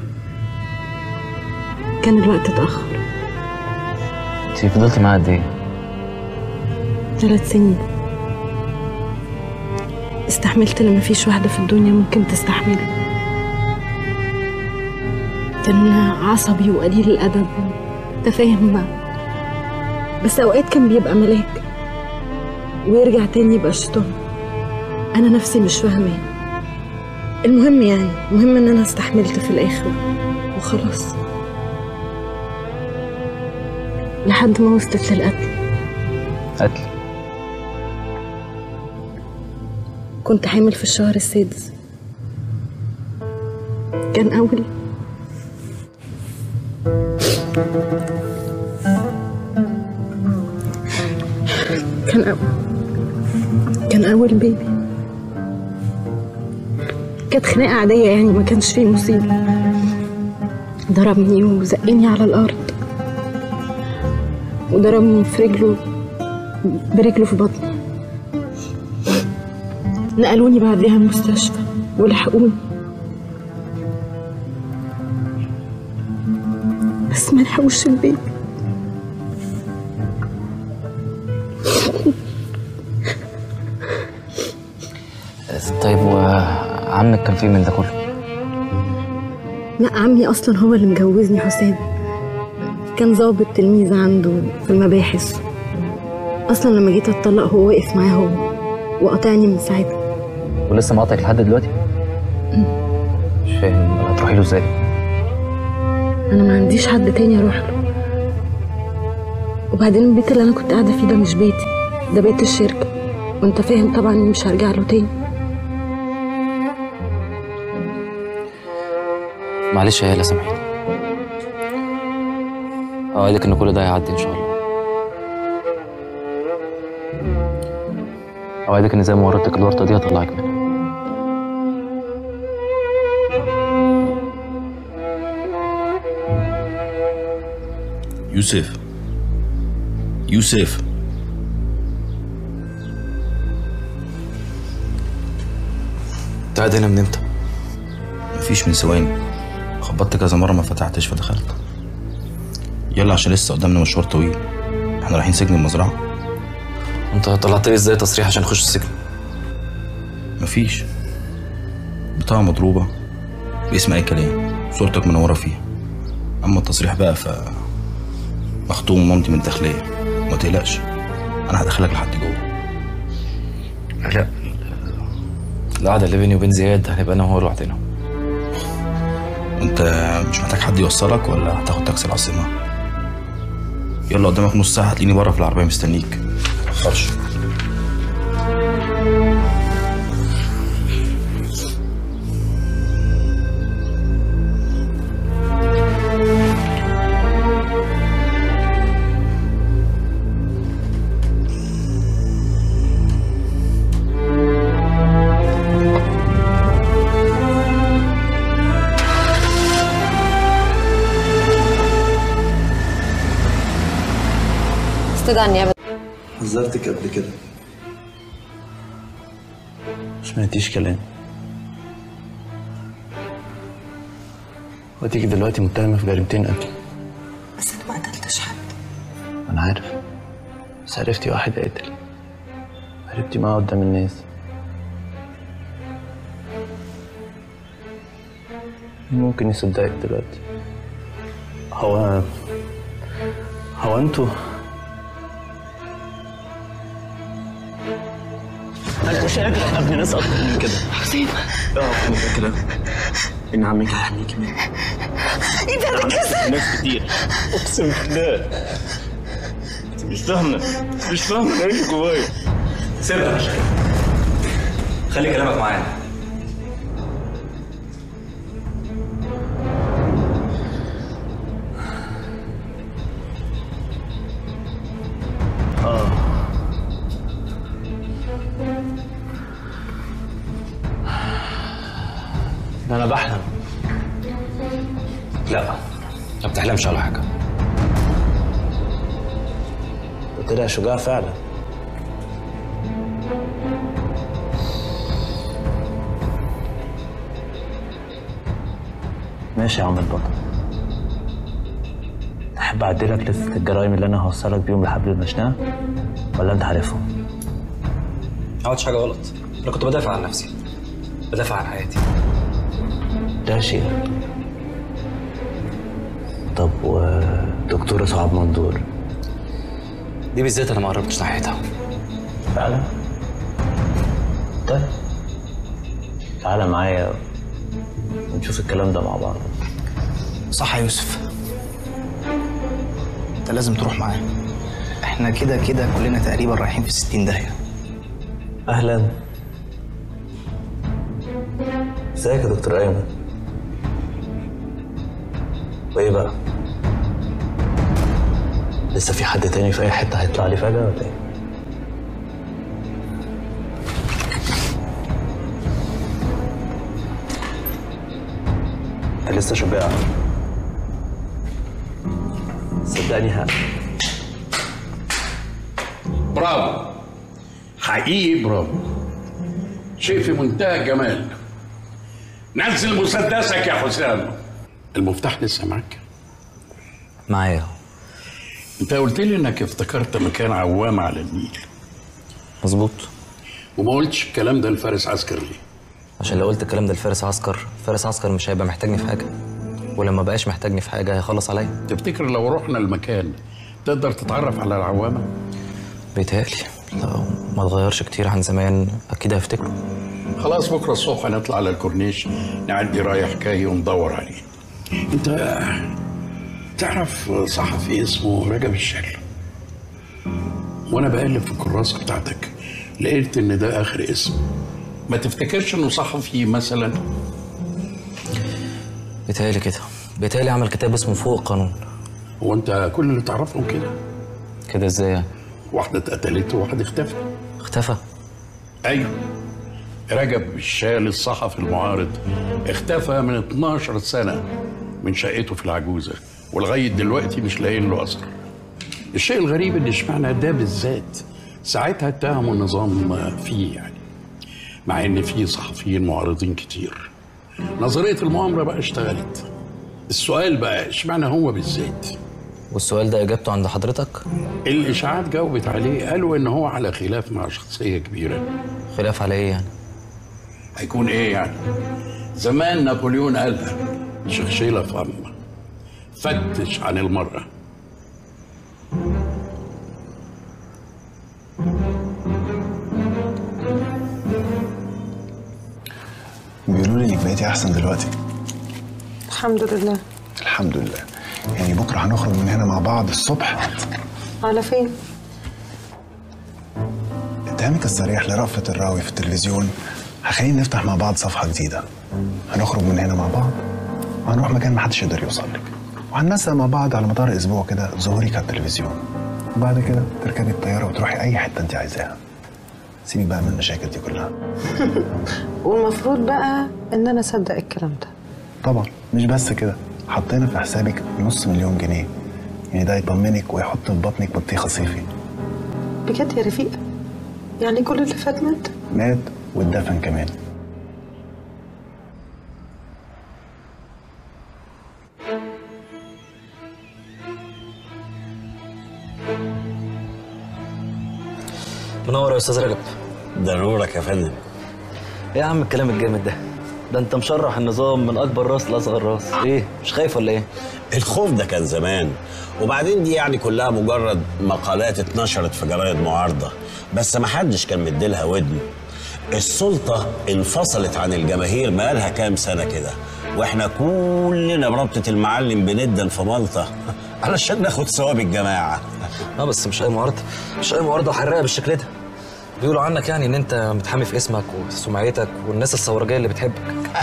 كان الوقت اتأخر. انت فضلتي معاه قد ايه؟ 3 سنين. استحملت اللي مفيش واحدة في الدنيا ممكن تستحمله. كان عصبي وقليل الأدب تفاهم بقى، بس أوقات كان بيبقى ملاك ويرجع تاني يبقى شيطان. أنا نفسي مش فاهمة. المهم المهم إن أنا استحملت في الآخر وخلاص، لحد ما وصلت للقتل. قتل؟ كنت حامل في الشهر السادس. كان أول بيبي. كانت خناقة عادية يعني، ما كانش فيه مصيبة. ضربني وزقني على الأرض وضربني في رجله برجله في بطني. نقلوني بعدها المستشفى ولحقوني، بس ما لحقوش البيبي. طيب وعمك كان فين من ده كله؟ لا، عمي اصلا هو اللي مجوزني حسام. كان ضابط تلميذ عنده في المباحث. اصلا لما جيت اتطلق هو وقف معاه هو وقطعني من ساعتها. ولسه مقاطعك لحد دلوقتي؟ مش فاهم هتروحي له ازاي؟ انا ما عنديش حد تاني اروح له، وبعدين البيت اللي انا كنت قاعده فيه ده مش بيتي، ده بيت الشركه، وانت فاهم طبعا اني مش هرجع له تاني. معلش يا هلا، سامحيني. اوعدك ان كل ده هيعدي ان شاء الله. اوعدك ان زي ما ورطتك الورطه دي هطلعك منها. يوسف انت قاعد هنا من امتى؟ مفيش، من ثواني. خبطت كذا مره ما فتحتش فدخلت. يلا عشان لسه قدامنا مشوار طويل. احنا رايحين سجن المزرعه. انت طلعت لي ازاي تصريح عشان اخش السجن؟ مفيش، بطاقه مضروبه باسم اي كلام، صورتك منوره فيها. اما التصريح بقى مختوم مامتي من الداخليه. ما تقلقش، انا هدخلك لحد جوه. لا، القعده اللي بيني وبين زياد هنبقى انا وهو لوحدنا. انت مش محتاج حد يوصلك ولا هتاخد تاكسي العاصمه؟ يلا قدامك نص ساعه هتلاقيني بره في العربيه مستنيك. متأخرش. استدعى النيابة. حذرتك قبل كده، ما سمعتيش كلام. واديك دلوقتي متهمة في جريمتين قتل. بس انا ما قتلتش حد. انا عارف، بس عرفتي واحد قاتل، عرفتي معاه قدام الناس. ممكن يصدقك دلوقتي. هو انتوا انا مش قادر ابني ناس اكتر من كده. حسين، انا فاكر ان عمك هيحميكي مني. انت هتتكسر. ناس كتير، اقسم بالله. انت مش فاهمه انا ايه جوايا. سيبها، خلي كلامك معانا. ده انا بحلم. لا، ما بتحلمش ولا حاجه. طلع شجاع فعلا. ماشي يا عم البطل. تحب اعدلك لستة الجرائم اللي انا هوصلك بيهم لحبل المشنقة ولا انت عارفهم؟ ما عملتش حاجه غلط، انا كنت بدافع عن نفسي، بدافع عن حياتي. ده شيء. طب ودكتورة سعاد مندور؟ دي بالذات انا ما قربتش ناحيتها. فعلا؟ طيب تعالى معايا ونشوف الكلام ده مع بعض. صح يا يوسف، انت لازم تروح معاه. احنا كده كده كلنا تقريبا رايحين في 60 داهيه. اهلا. ازيك يا دكتور ايمن؟ وايه بقى؟ لسه في حد تاني في اي حته هيطلع لي فجاه ولا ايه؟ انت لسه شجاع. صدقني برافو، حقيقي برافو، شيء في منتهى الجمال. نزل مسدسك يا حسام. المفتاح لسه معاك؟ معايا. انت قلت لي انك افتكرت مكان عوام على النيل. مظبوط. وما قلتش الكلام ده لفارس عسكر ليه؟ عشان لو قلت الكلام ده لفارس عسكر، فارس عسكر مش هيبقى محتاجني في حاجه، ولما بقاش محتاجني في حاجه هيخلص عليا. تفتكر لو رحنا المكان تقدر تتعرف على العوامه؟ بيتهيألي لو ما اتغيرش كتير عن زمان اكيد هفتكره. خلاص بكره الصبح هنطلع على الكورنيش، نعدي رايح جاي وندور عليه. انت تعرف صحفي اسمه رجب الشل؟ وانا بقلب في الكراسه بتاعتك لقيت ان ده اخر اسم. ما تفتكرش انه صحفي مثلا؟ بيتهيألي كده، بيتهيألي عمل كتاب اسمه فوق القانون. هو انت كل اللي تعرفهم كده؟ كده ازاي يعني؟ واحده اتقتلت وواحد اختفى. اختفى؟ ايوه، رجب الشال الصحفي المعارض اختفى من 12 سنه من شقته في العجوزه، ولغايه دلوقتي مش لاقيين له اثر. الشيء الغريب ان اشمعنى ده بالذات ساعتها اتهموا النظام فيه، يعني مع ان في صحفيين معارضين كتير. نظريه المؤامره بقى اشتغلت. السؤال بقى اشمعنى هو بالذات؟ والسؤال ده اجابته عند حضرتك؟ الاشاعات جاوبت عليه، قالوا ان هو على خلاف مع شخصيه كبيره. خلاف على ايه يعني؟ هيكون ايه يعني؟ زمان نابليون قالها، شخشيلة فم، فتش عن المرأة. بيقولوا لي انك بقيتي احسن دلوقتي. الحمد لله. الحمد لله. يعني بكره هنخرج من هنا مع بعض الصبح. على فين؟ اتهامك الصريح لرأفت الراوي في التلفزيون هخلينا نفتح مع بعض صفحة جديدة. هنخرج من هنا مع بعض وهنروح مكان محدش يقدر يوصل لك، وهننسق مع بعض على مدار اسبوع كده ظهورك على التلفزيون، وبعد كده تركبي الطيارة وتروحي أي حتة أنت عايزاها. سيبك بقى من المشاكل دي كلها. والمفروض بقى إن أنا أصدق الكلام ده. طبعا مش بس كده، حطينا في حسابك $500,000 جنيه، يعني ده يطمنك ويحط في بطنك بطيخة صيفي. بجد يا رفيق؟ يعني كل اللي فات مات؟ مات واتدفن كمان. منور يا استاذ رجب. ده نورك يا فندم. ايه يا عم الكلام الجامد ده؟ ده انت مشرح النظام من اكبر راس لاصغر راس. ايه مش خايف ولا ايه؟ الخوف ده كان زمان، وبعدين دي يعني كلها مجرد مقالات اتنشرت في جرايد معارضه، بس ما حدش كان مديلها ودن. السلطه انفصلت عن الجماهير بقالها كام سنه كده، واحنا كلنا بربطه المعلم بندن في مالطه علشان ناخد ثواب الجماعه. بس مش اي معارضه، مش اي معارضه حراقه بالشكل ده. بيقولوا عنك يعني ان انت متحامي في اسمك وسمعتك والناس الثورجيه اللي بتحبك.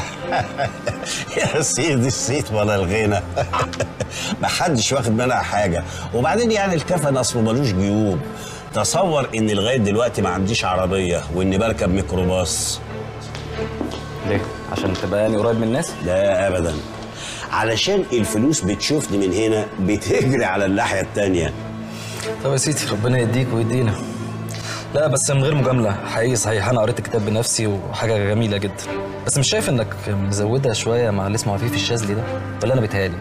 يا سيدي الصيت ولا الغنى. محدش واخد منها حاجه، وبعدين يعني الكفن اصله ملوش جيوب. تصور ان لغايه دلوقتي ما عنديش عربيه واني بركب ميكروباص. ليه؟ عشان تبقى يعني قريب من الناس؟ لا ابدا، علشان الفلوس بتشوفني من هنا بتجري على الناحيه التانيه. طب يا سيدي ربنا يديك ويدينا. لا بس من غير مجامله، حقيقي صحيح انا قريت الكتاب بنفسي وحاجه جميله جدا، بس مش شايف انك مزودها شويه مع اللي اسمه عفيف الشاذلي ده، ولا انا بيتهيألي؟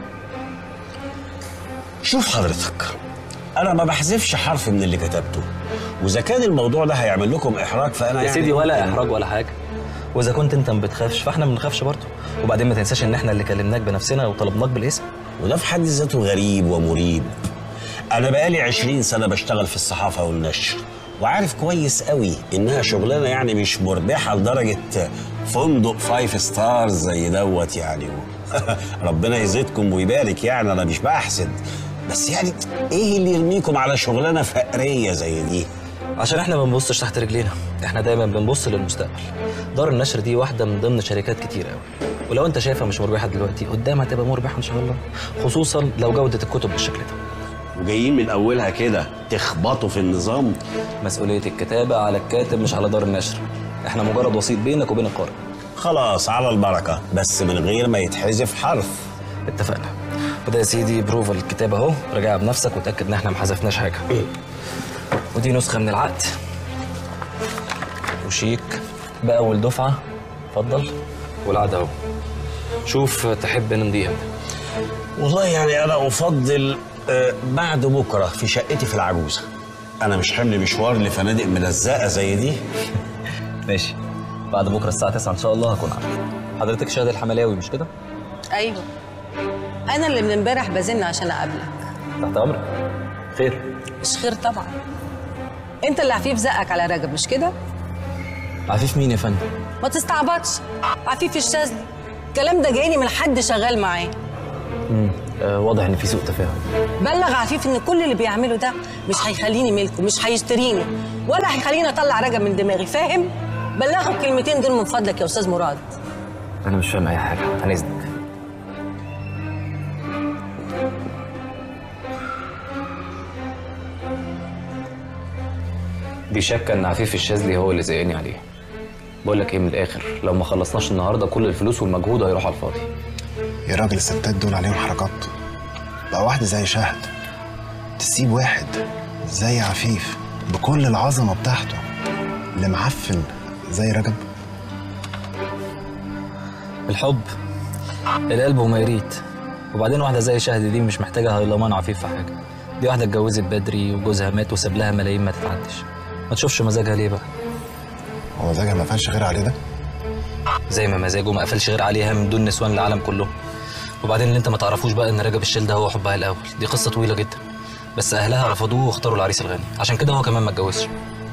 شوف حضرتك، انا ما بحذفش حرف من اللي كتبته، واذا كان الموضوع ده هيعمل لكم احراج فانا يا سيدي ولا احراج ولا حاجه، واذا كنت انت ما بتخافش فاحنا ما بنخافش برضه، وبعدين ما تنساش ان احنا اللي كلمناك بنفسنا وطلبناك بالاسم، وده في حد ذاته غريب ومريب. انا بقالي 20 سنه بشتغل في الصحافه والنشر، وعارف كويس قوي انها شغلانه يعني مش مربحه لدرجه فندق 5 ستارز زي دوت يعني ربنا يزيدكم ويبارك، يعني انا مش بحسد، بس يعني ايه اللي يرميكم على شغلانه فقريه زي دي؟ عشان احنا ما بنبصش تحت رجلينا، احنا دايما بنبص للمستقبل. دار النشر دي واحده من ضمن شركات كتير قوي، ولو انت شايفها مش مربحه دلوقتي قدام هتبقى مربحه ان شاء الله، خصوصا لو جوده الكتب بالشكل ده. وجايين من اولها كده تخبطوا في النظام؟ مسؤوليه الكتابه على الكاتب مش على دار النشر، احنا مجرد وسيط بينك وبين القارئ. خلاص على البركه، بس من غير ما يتحذف حرف. اتفقنا. وده يا سيدي بروفا الكتابه اهو، راجعها بنفسك وتاكد ان احنا ما حذفناش حاجه. ودي نسخه من العقد وشيك باول دفعه، اتفضل، والعقد اهو. شوف تحب نمضي امتى؟ والله يعني انا افضل بعد بكره في شقتي في العجوزه، انا مش حمل مشوار لفنادق ملزقه زي دي. ماشي، بعد بكره الساعه 9 ان شاء الله هكون عندك. حضرتك شاهد الحملاوي مش كده؟ ايوه، انا اللي من امبارح بزن عشان اقابلك. تحت امرك. خير؟ مش خير طبعا، انت اللي عفيف زقك على رجب مش كده؟ عفيف مين يا فندم؟ ما تستعبطش، عفيف الشاذلي، الكلام ده جايني من حد شغال معاه. واضح ان في سوء تفاهم. بلغ عفيف ان كل اللي بيعمله ده مش هيخليني ملكه، مش هيشتريني ولا هيخليني اطلع رجب من دماغي، فاهم؟ بلغه الكلمتين دول من فضلك يا استاذ مراد. انا مش فاهم اي حاجه، عن اذنك. بيشك ان عفيف الشاذلي هو اللي زيقني عليه. بقول لك ايه من الاخر، لو ما خلصناش النهارده كل الفلوس والمجهود هيروح على الفاضي. يا راجل الستات دول عليهم حركات، بقى واحده زي شهد تسيب واحد زي عفيف بكل العظمه بتاعته اللي معفن زي رجب؟ الحب القلب وما يريد، وبعدين واحده زي شهد دي مش محتاجه هيلمان عفيف في حاجه، دي واحده اتجوزت بدري وجوزها مات وساب لها ملايين ما تتعدش، ما تشوفش مزاجها ليه بقى؟ هو مزاجها ما قفلش غير عليه ده؟ زي ما مزاجه ما قفلش غير عليها من دون نسوان العالم كله. وبعدين اللي انت ما تعرفوش بقى ان رجب الشيل ده هو حبها الاول، دي قصه طويله جدا، بس اهلها رفضوه واختاروا العريس الغني، عشان كده هو كمان ما اتجوزش.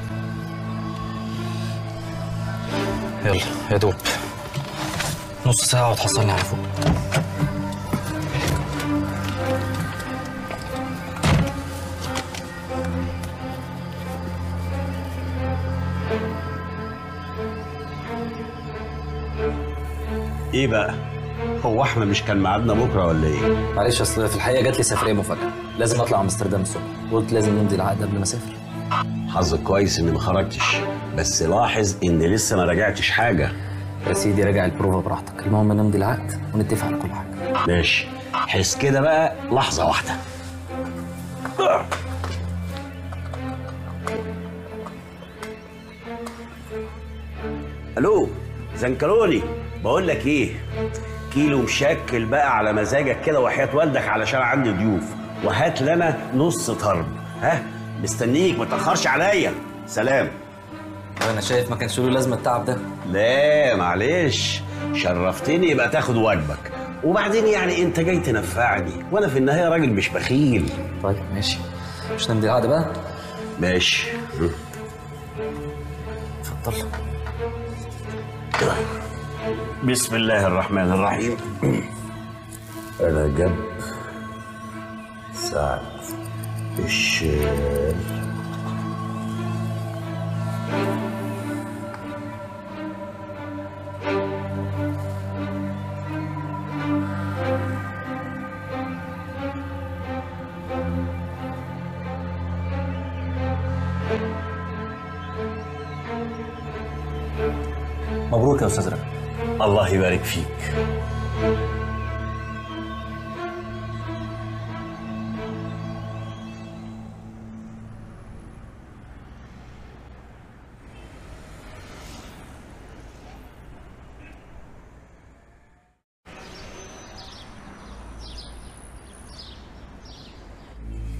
يلا يا دوب نص ساعه وتحصلني على فوق. ايه بقى؟ هو احنا مش كان ميعادنا بكره ولا ايه؟ معلش اصل في الحقيقه جات لي سفريه مفاجاه، لازم اطلع امستردام الصبح، قلت لازم نمضي العقد قبل ما اسافر. حظك كويس اني ما خرجتش، بس لاحظ ان لسه ما راجعتش حاجه. يا سيدي راجع البروفا براحتك، المهم نمضي العقد ونتفق على كل حاجه. ماشي، حس كده بقى لحظه واحده. الو زنكروني، بقول لك ايه، كيلو مشكل بقى على مزاجك كده وحياة والدك علشان عندي ضيوف، وهات لنا نص طرب، ها مستنيك ما تاخرش عليا. سلام. انا شايف ما كانش له لازمه التعب ده. لا معلش، شرفتني يبقى تاخد واجبك، وبعدين يعني انت جاي تنفعني وانا في النهايه راجل مش بخيل. طيب ماشي، مش نمضي العقد بقى؟ ماشي. اتفضل. بسم الله الرحمن الرحيم. رجب سعد الشال. مبروك يا استاذ رجب. الله يبارك فيك.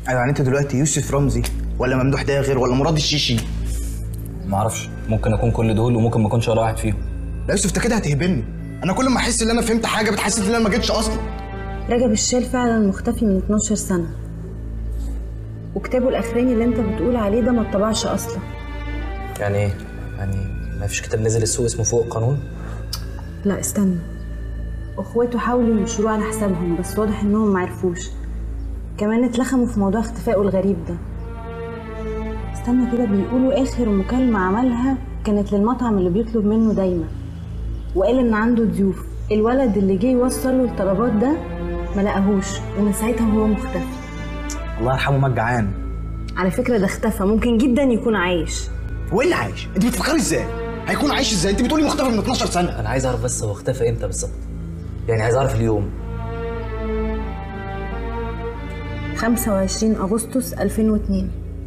ايوه يعني انت دلوقتي يوسف رمزي ولا ممدوح داغر ولا مراد الشيشي؟ معرفش، ممكن اكون كل دول وممكن ما اكونش ولا واحد فيهم. لا يوسف انت كده هتهبلني. انا كل ما احس ان انا فهمت حاجه بتحسس ان انا ما جيتش اصلا. رجب الشال فعلا مختفي من 12 سنه، وكتابه الاخراني اللي انت بتقول عليه ده ما اتطبعش اصلا. يعني ايه؟ يعني ما فيش كتاب نزل السوق اسمه فوق القانون؟ لا استنى، اخواته حاولوا ينشروه على حسابهم بس واضح انهم معرفوش. كمان اتلخموا في موضوع اختفائه الغريب ده. استنى كده، بيقولوا اخر مكالمه عملها كانت للمطعم اللي بيطلب منه دايما، وقال ان عنده ضيوف. الولد اللي جه يوصل له الطلبات ده ما لقاهوش، ومن ساعتها هو مختفي. الله يرحمه مات جعان. على فكره ده اختفى، ممكن جدا يكون عايش. هو اللي عايش؟ انت بتفكري ازاي؟ هيكون عايش ازاي؟ انت بتقولي مختفي من 12 سنه. انا عايز اعرف بس هو اختفى امتى بالظبط؟ يعني عايز اعرف اليوم. 25 اغسطس 2002.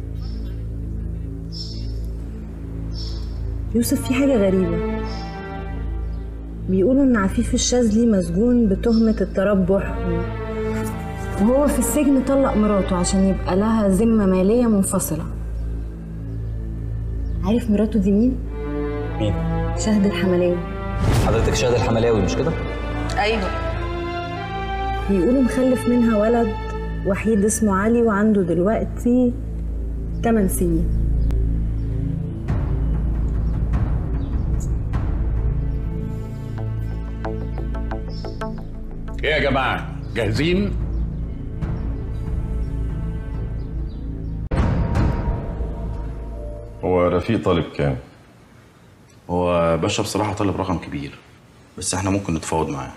يوسف في حاجه غريبه، بيقولوا ان عفيف الشاذلي مسجون بتهمه التربح، وهو في السجن طلق مراته عشان يبقى لها ذمه ماليه منفصله. عارف مراته دي مين؟ مين؟ شهد الحملاوي. حضرتك شهد الحملاوي مش كده؟ ايوه. بيقولوا مخلف منها ولد وحيد اسمه علي، وعنده دلوقتي 8 سنين. ايه يا جماعه، جاهزين؟ هو رفيق طالب كام؟ هو باشا بصراحة طالب رقم كبير، بس احنا ممكن نتفاوض معاه.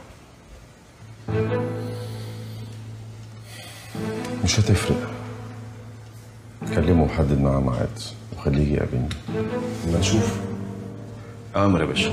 مش هتفرق. كلمه وحدد معاه ميعاد وخليه يجي يقابلني لما نشوف. أمر يا باشا.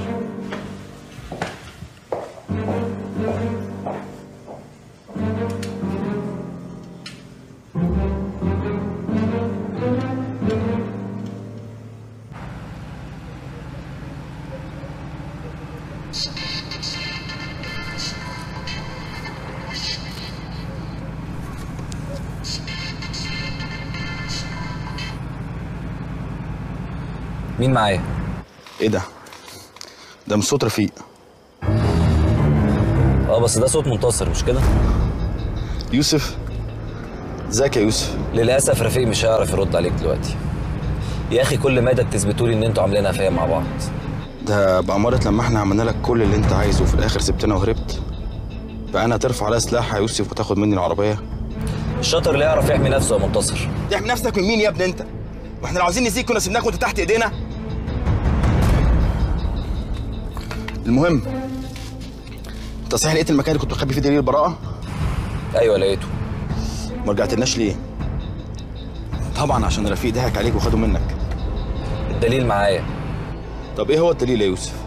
مين معايا؟ ايه ده؟ ده مش صوت رفيق. بس ده صوت منتصر مش كده؟ يوسف؟ ازيك يا يوسف؟ للاسف رفيق مش هيعرف يرد عليك دلوقتي. يا اخي كل مدى بتثبتوا لي ان انتوا عاملينها فيا مع بعض. ده بأمارة لما احنا عملنا لك كل اللي انت عايزه وفي الاخر سبتنا وهربت. بقى انا ترفع عليا سلاح يا يوسف وتاخد مني العربيه؟ الشاطر اللي يعرف يحمي نفسه يا منتصر. تحمي نفسك من مين يا ابني انت؟ واحنا لو عايزين نسيك كنا سيبناك وانت تحت ايدينا. المهم، انت صحيح لقيت المكان اللي كنت مخبي فيه دليل البراءه؟ ايوه لقيته. ما رجعتلناش ليه؟ طبعا عشان رفيق ضحك عليك وخده منك. الدليل معايا. طب ايه هو الدليل يا يوسف؟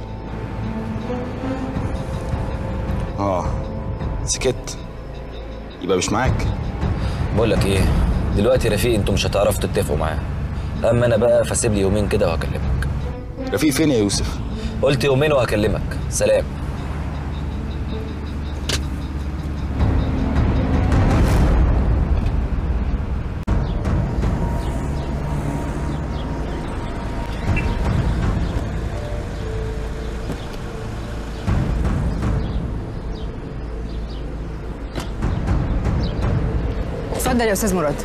سكت، يبقى مش معاك. بقول لك ايه، دلوقتي رفيق انتوا مش هتعرفوا تتفقوا معاه، اما انا بقى فسيب لي يومين كده وهكلمك. رفيق فين يا يوسف؟ قلت يومين وهكلمك. سلام. اتفضل يا استاذ مراد.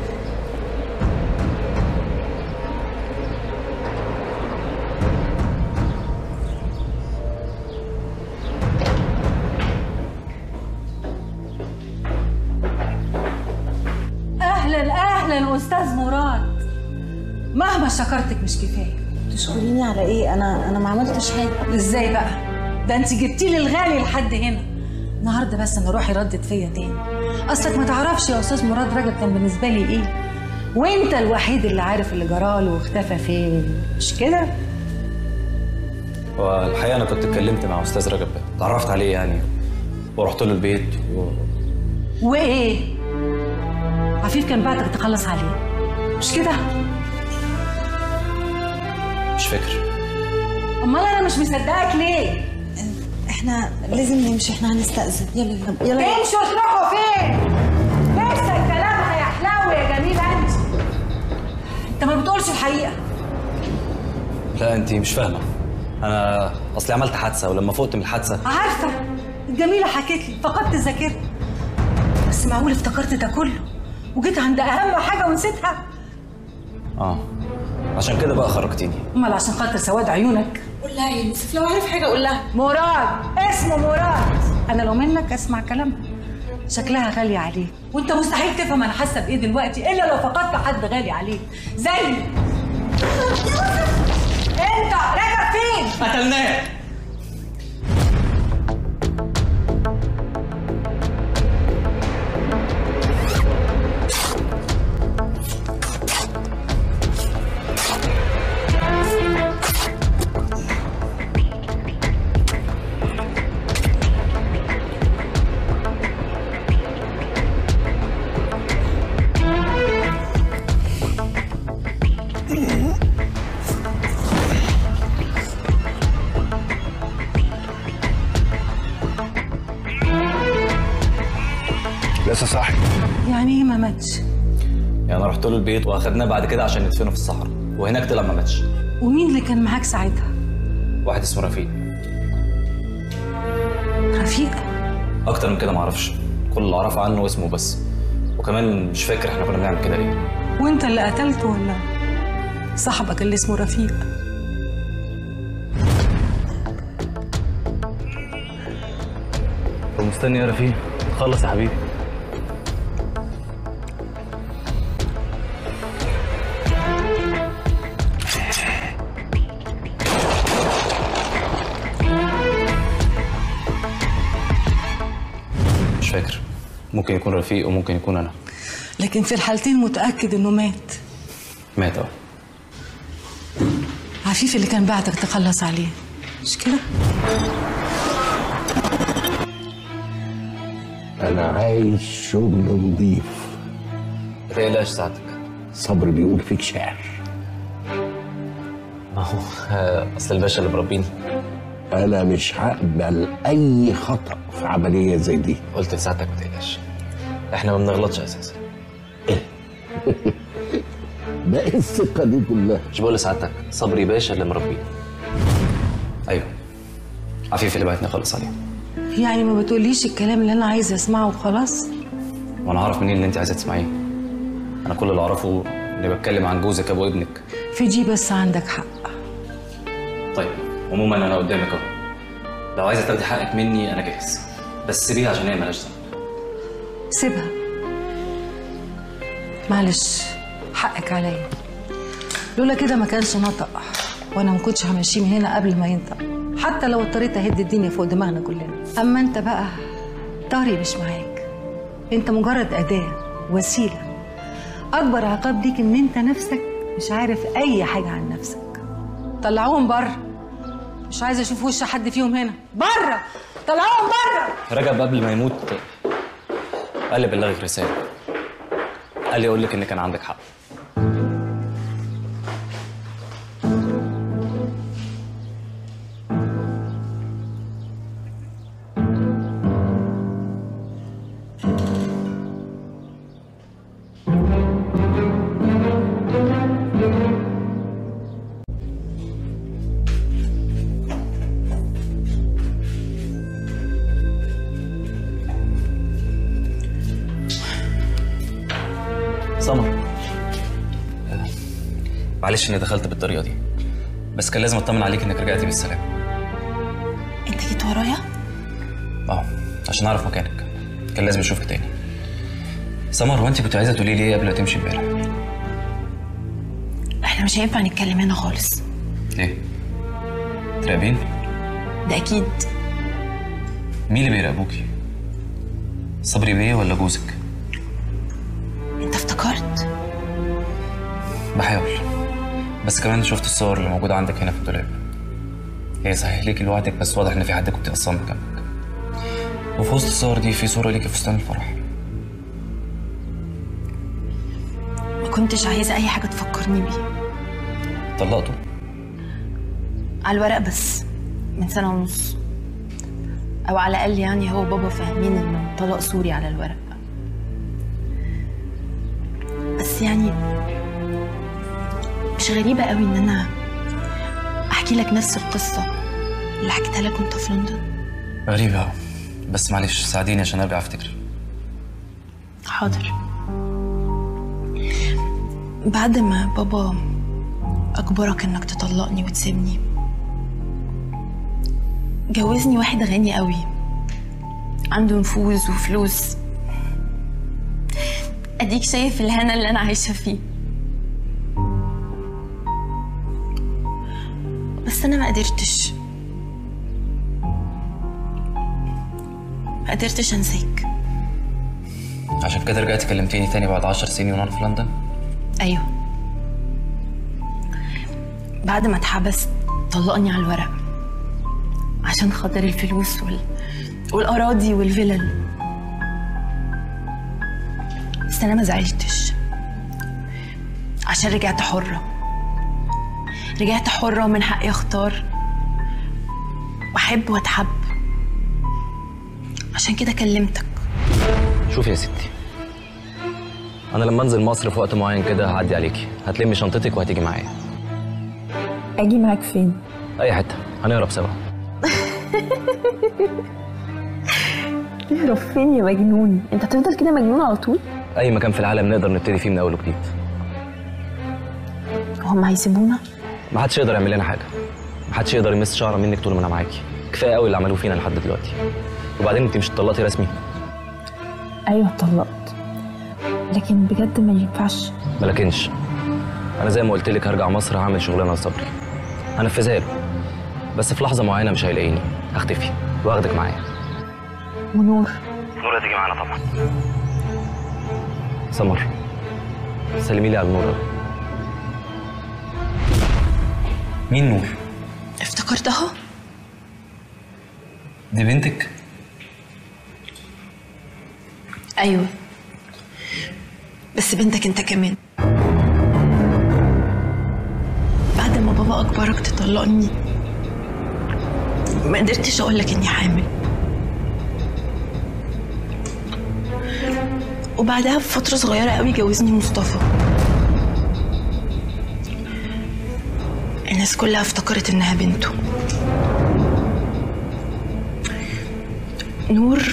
اهلا اهلا استاذ مراد. مهما شكرتك مش كفايه. تشكريني على ايه؟ انا ما عملتش حاجه. ازاي بقى؟ ده انت جبتي لي الغالي لحد هنا. النهارده بس انا روحي ردت فيا تاني. اصلك ما تعرفش يا استاذ مراد رجب كان بالنسبه لي ايه، وانت الوحيد اللي عارف اللي جراله واختفى فين، مش كده؟ والحقيقه انا كنت اتكلمت مع استاذ رجب، اتعرفت عليه يعني، ورحت له البيت وايه؟ عفيف كان بعتك تخلص عليه مش كده؟ مش فاكر. امال انا مش مصدقك ليه؟ احنا لازم نمشي، هنستأذن. يلا امشوا وتروحوا فين؟ لسه الكلام هيحلو يا انت ما بتقولش الحقيقه. لا انت مش فاهمه، انا اصلي عملت حادثه ولما فقت من الحادثه عارفه الجميله حكيت لي فقدت ذاكرتي، بس معقول افتكرت ده كله وجيت عند اهم حاجه ونسيتها؟ عشان كده بقى خرجتيني. امال عشان خاطر سواد عيونك؟ قول لها يا يوسف، لو عارف حاجه قول لها. مراد، اسمه مراد. انا لو منك اسمع كلامها، شكلها غالي عليك وانت مستحيل تفهم انا حاسه بايه دلوقتي الا لو فقدت حد غالي عليك زيي. انت راجع فين؟ قتلناه. لسه صاحي؟ يعني ايه ما ماتش؟ يعني انا رحت له البيت واخدناه بعد كده عشان ندفنه في الصحراء، وهناك طلع ما ماتش. ومين اللي كان معاك ساعتها؟ واحد اسمه رفيق. رفيق؟ اكتر من كده معرفش، كل اللي اعرفه عنه اسمه بس، وكمان مش فاكر احنا كنا بنعمل كده ليه. وانت اللي قتلته ولا صاحبك اللي اسمه رفيق؟ طب مستني يا رفيق، خلص يا حبيبي. مش فاكر، ممكن يكون رفيق وممكن يكون انا. لكن في الحالتين متأكد انه مات. مات عفيف اللي كان بعتك تخلص عليه، مش كده؟ أنا عايز شغل نظيف. ما تقلقش ساعتك. صبري بيقول فيك شعر. ما هو اصل الباشا اللي مربيني. أنا مش هقبل أي خطأ في عملية زي دي. قلت لساعتك ما تقلقش، احنا ما بنغلطش اساسا. ده ايه الثقة دي كلها؟ مش بقول لساعتك صبري باشا اللي مربيني. ايوه عفيف اللي بعتني اخلص عليه. يعني ما بتقوليش الكلام اللي انا عايزه اسمعه وخلاص؟ وانا اعرف منين اللي انت عايزه تسمعيه؟ انا كل اللي اعرفه اني بتكلم عن جوزك ابو ابنك. في دي بس عندك حق. طيب عموما انا قدامك اهو، لو عايزه تاخدي حقك مني انا جاهز، بس سيبيها عشان هي مالهاش ذنب. سيبها، معلش حقك عليا. لولا كده ما كانش نطق، وانا ما كنتش همشيه من هنا قبل ما ينطق، حتى لو اضطريت اهد الدنيا فوق دماغنا كلنا. اما انت بقى طاري مش معاك، انت مجرد اداه وسيله. اكبر عقاب ليك ان انت نفسك مش عارف اي حاجه عن نفسك. طلعوهم بره، مش عايزه اشوف وش حد فيهم هنا. بره، طلعوهم بره. رجب قبل ما يموت قال لي بلغك رساله، قال لي اقول لك ان كان عندك حق. سمر، معلش اني دخلت بالطريقه دي، بس كان لازم اطمن عليك انك رجعتي بالسلامه. انت جيت ورايا؟ عشان اعرف مكانك، كان لازم اشوفك تاني. سمر، هو انت كنت عايزه تقولي لي ايه قبل ما تمشي امبارح؟ احنا مش هينفع نتكلم هنا خالص. ليه؟ تراقبين؟ ده اكيد. مين اللي بيراقبوكي؟ صبري بيه ولا جوزك؟ انت افتكرت؟ بحاول، بس كمان شفت الصور اللي موجوده عندك هنا في الدولاب. هي صحيح ليكي لوحدك، بس واضح ان في حد كنت اصلا جنبك. وفي وسط الصور دي في صوره ليكي في فستان الفرح. ما كنتش عايزه اي حاجه تفكرني بيه. طلقته؟ على الورق بس من سنه ونص، او على الاقل يعني هو وبابا فاهمين انه طلاق سوري على الورق. بس يعني مش غريبة قوي ان انا احكي لك نفس القصة اللي حكيتها لك وانت في لندن؟ غريبة أوي، بس معلش ساعديني عشان ارجع افتكر. حاضر. بعد ما بابا اجبرك انك تطلقني وتسيبني، جوزني واحد غني قوي عنده نفوذ وفلوس. اديك شايف الهنا اللي انا عايشة فيه. بس انا ما قدرتش انساك. عشان كده رجعتي كلمتيني تاني بعد 10 سنين وانا في لندن؟ ايوه، بعد ما اتحبست طلقني على الورق عشان خاطر الفلوس والاراضي والفلل. بس انا ما زعلتش عشان رجعت حرة ومن حقي اختار واحب واتحب. عشان كده كلمتك. شوفي يا ستي، انا لما انزل مصر في وقت معين كده هعدي عليكي، هتلمي شنطتك وهتيجي معايا. اجي معاك فين؟ اي حته، هنهرب سوا. تهرب فين يا مجنون؟ انت هتفضل كده مجنون على طول؟ اي مكان في العالم نقدر نبتدي فيه من اول وجديد. هم هيسيبونا؟ محدش يقدر يعمل لنا حاجه، محدش يقدر يمس شعره منك طول ما انا معاكي. كفايه قوي اللي عملوه فينا لحد دلوقتي. وبعدين انت مش اتطلقتي رسمي؟ ايوه اتطلقت، لكن بجد ما ينفعش. ما لكنش، انا زي ما قلت لك هرجع مصر هعمل شغلانه لصبري، هنفذها له. بس في لحظه معينه مش هيلاقيني، هختفي واخدك معايا. ونور هتيجي معانا طبعا. سمر، سلمي لي على نور. مين نور؟ افتكرتها؟ دي بنتك؟ ايوه، بس بنتك انت كمان. بعد ما بابا اجبرك تطلقني ما قدرتش اقول لك اني حامل. وبعدها بفتره صغيره قوي جوزني مصطفى. الناس كلها افتكرت انها بنته. نور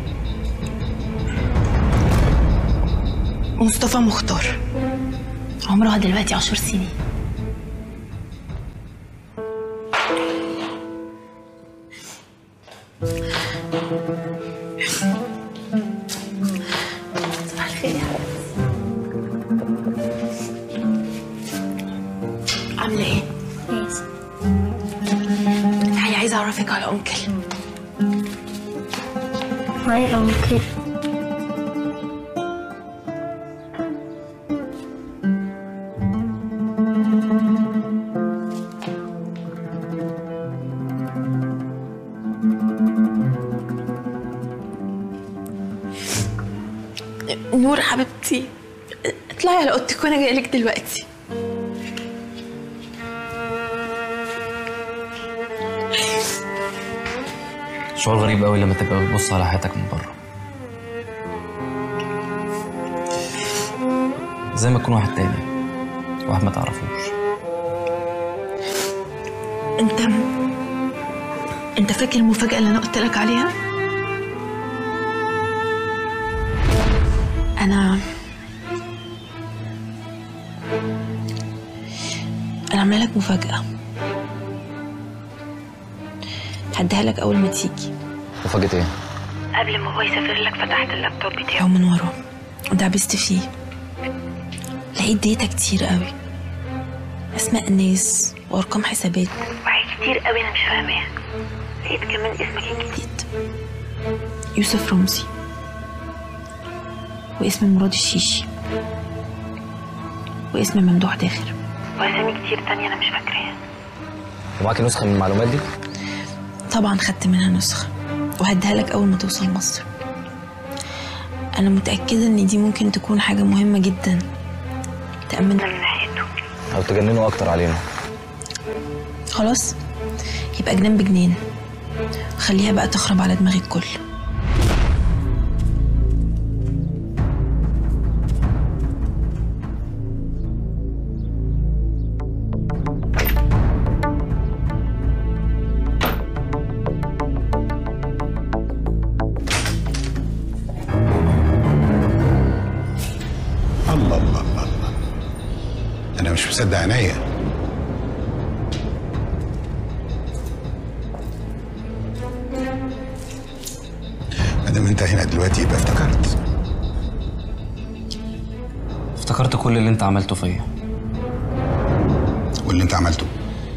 مصطفى مختار، عمرها دلوقتي 10 سنين. صباح الخير يا حبيبتي. عاملة ايه؟ كويس. تعالي عايزة اعرفك على انكل. هاي انكل. نور حبيبتي، اطلعي على اوضتك وانا جايه لك دلوقتي. شعور غريب قوي لما تبقى بتبص على حياتك من بره، زي ما تكون واحد تاني، واحد ما تعرفوش. انت فاكر المفاجأة اللي انا قلت لك عليها؟ انا عامله لك مفاجأة، هديها لك اول ما تيجي. مفاجأة ايه؟ قبل ما هو يسافر لك فتحت اللابتوب بتاعه من ورا ودعبست فيه، لقيت داتا كتير قوي، اسماء ناس وارقام حسابات وحاجات كتير قوي انا مش فاهماها. لقيت كمان اسمك الجديد يوسف رمزي، واسم مراد الشيشي، واسم ممدوح داخر، واسامي كتير تانية انا مش فاكراها. ومعاكي نسخة من المعلومات دي؟ طبعا خدت منها نسخة وهديها لك اول ما توصل مصر. انا متأكدة ان دي ممكن تكون حاجة مهمة جدا تأمننا من ناحيته او تجننوا اكتر علينا. خلاص، يبقى جنان بجنان، خليها بقى تخرب على دماغي الكل. مصدق عينيا. ما دام انت هنا دلوقتي يبقى افتكرت كل اللي انت عملته فيا. واللي انت عملته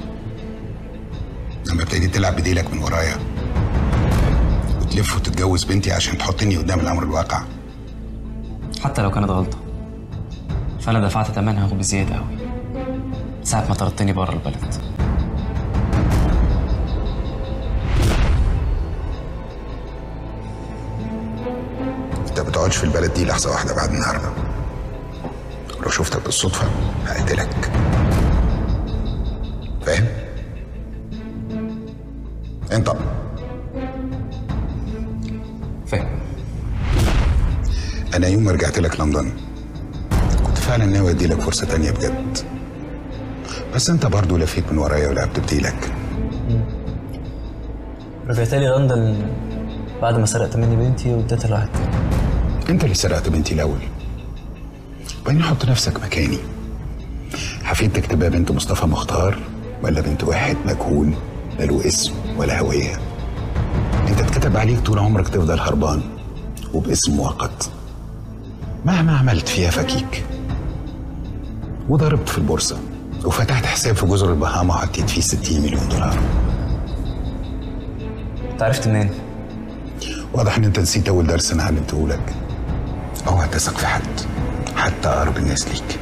لما ابتديت تلعب بديلك من ورايا وتلف وتتجوز بنتي عشان تحطني قدام الامر الواقع. حتى لو كانت غلطة فأنا دفعت ثمنها وبزيادة أوي ساعة ما طردتني بره البلد. انت ما بتقعدش في البلد دي لحظة واحدة بعد النهارده. لو شفتك بالصدفة هقتلك. فاهم؟ انت فاهم. انا يوم ما رجعت لك لندن كنت فعلا ناوي ادي لك فرصة تانية بجد، بس انت برضو لفيت من ورايا ولعبت بديلك. رجعت لي لندن بعد ما سرقت مني بنتي واديتها لواحد تاني. انت اللي سرقت بنتي الاول. وبعدين حط نفسك مكاني. حفيدتك تبقى بنت مصطفى مختار ولا بنت واحد مجهول لا له اسم ولا هوية؟ انت اتكتب عليك طول عمرك تفضل هربان وباسم مؤقت مهما عملت فيها فكيك، وضربت في البورصة وفتحت حساب في جزر البهاما وحطيت فيه 60 مليون دولار. انت عرفت منين؟ واضح ان انت نسيت اول درس انا علمته لك. اوعى تثق في حد حتى اقرب الناس ليك.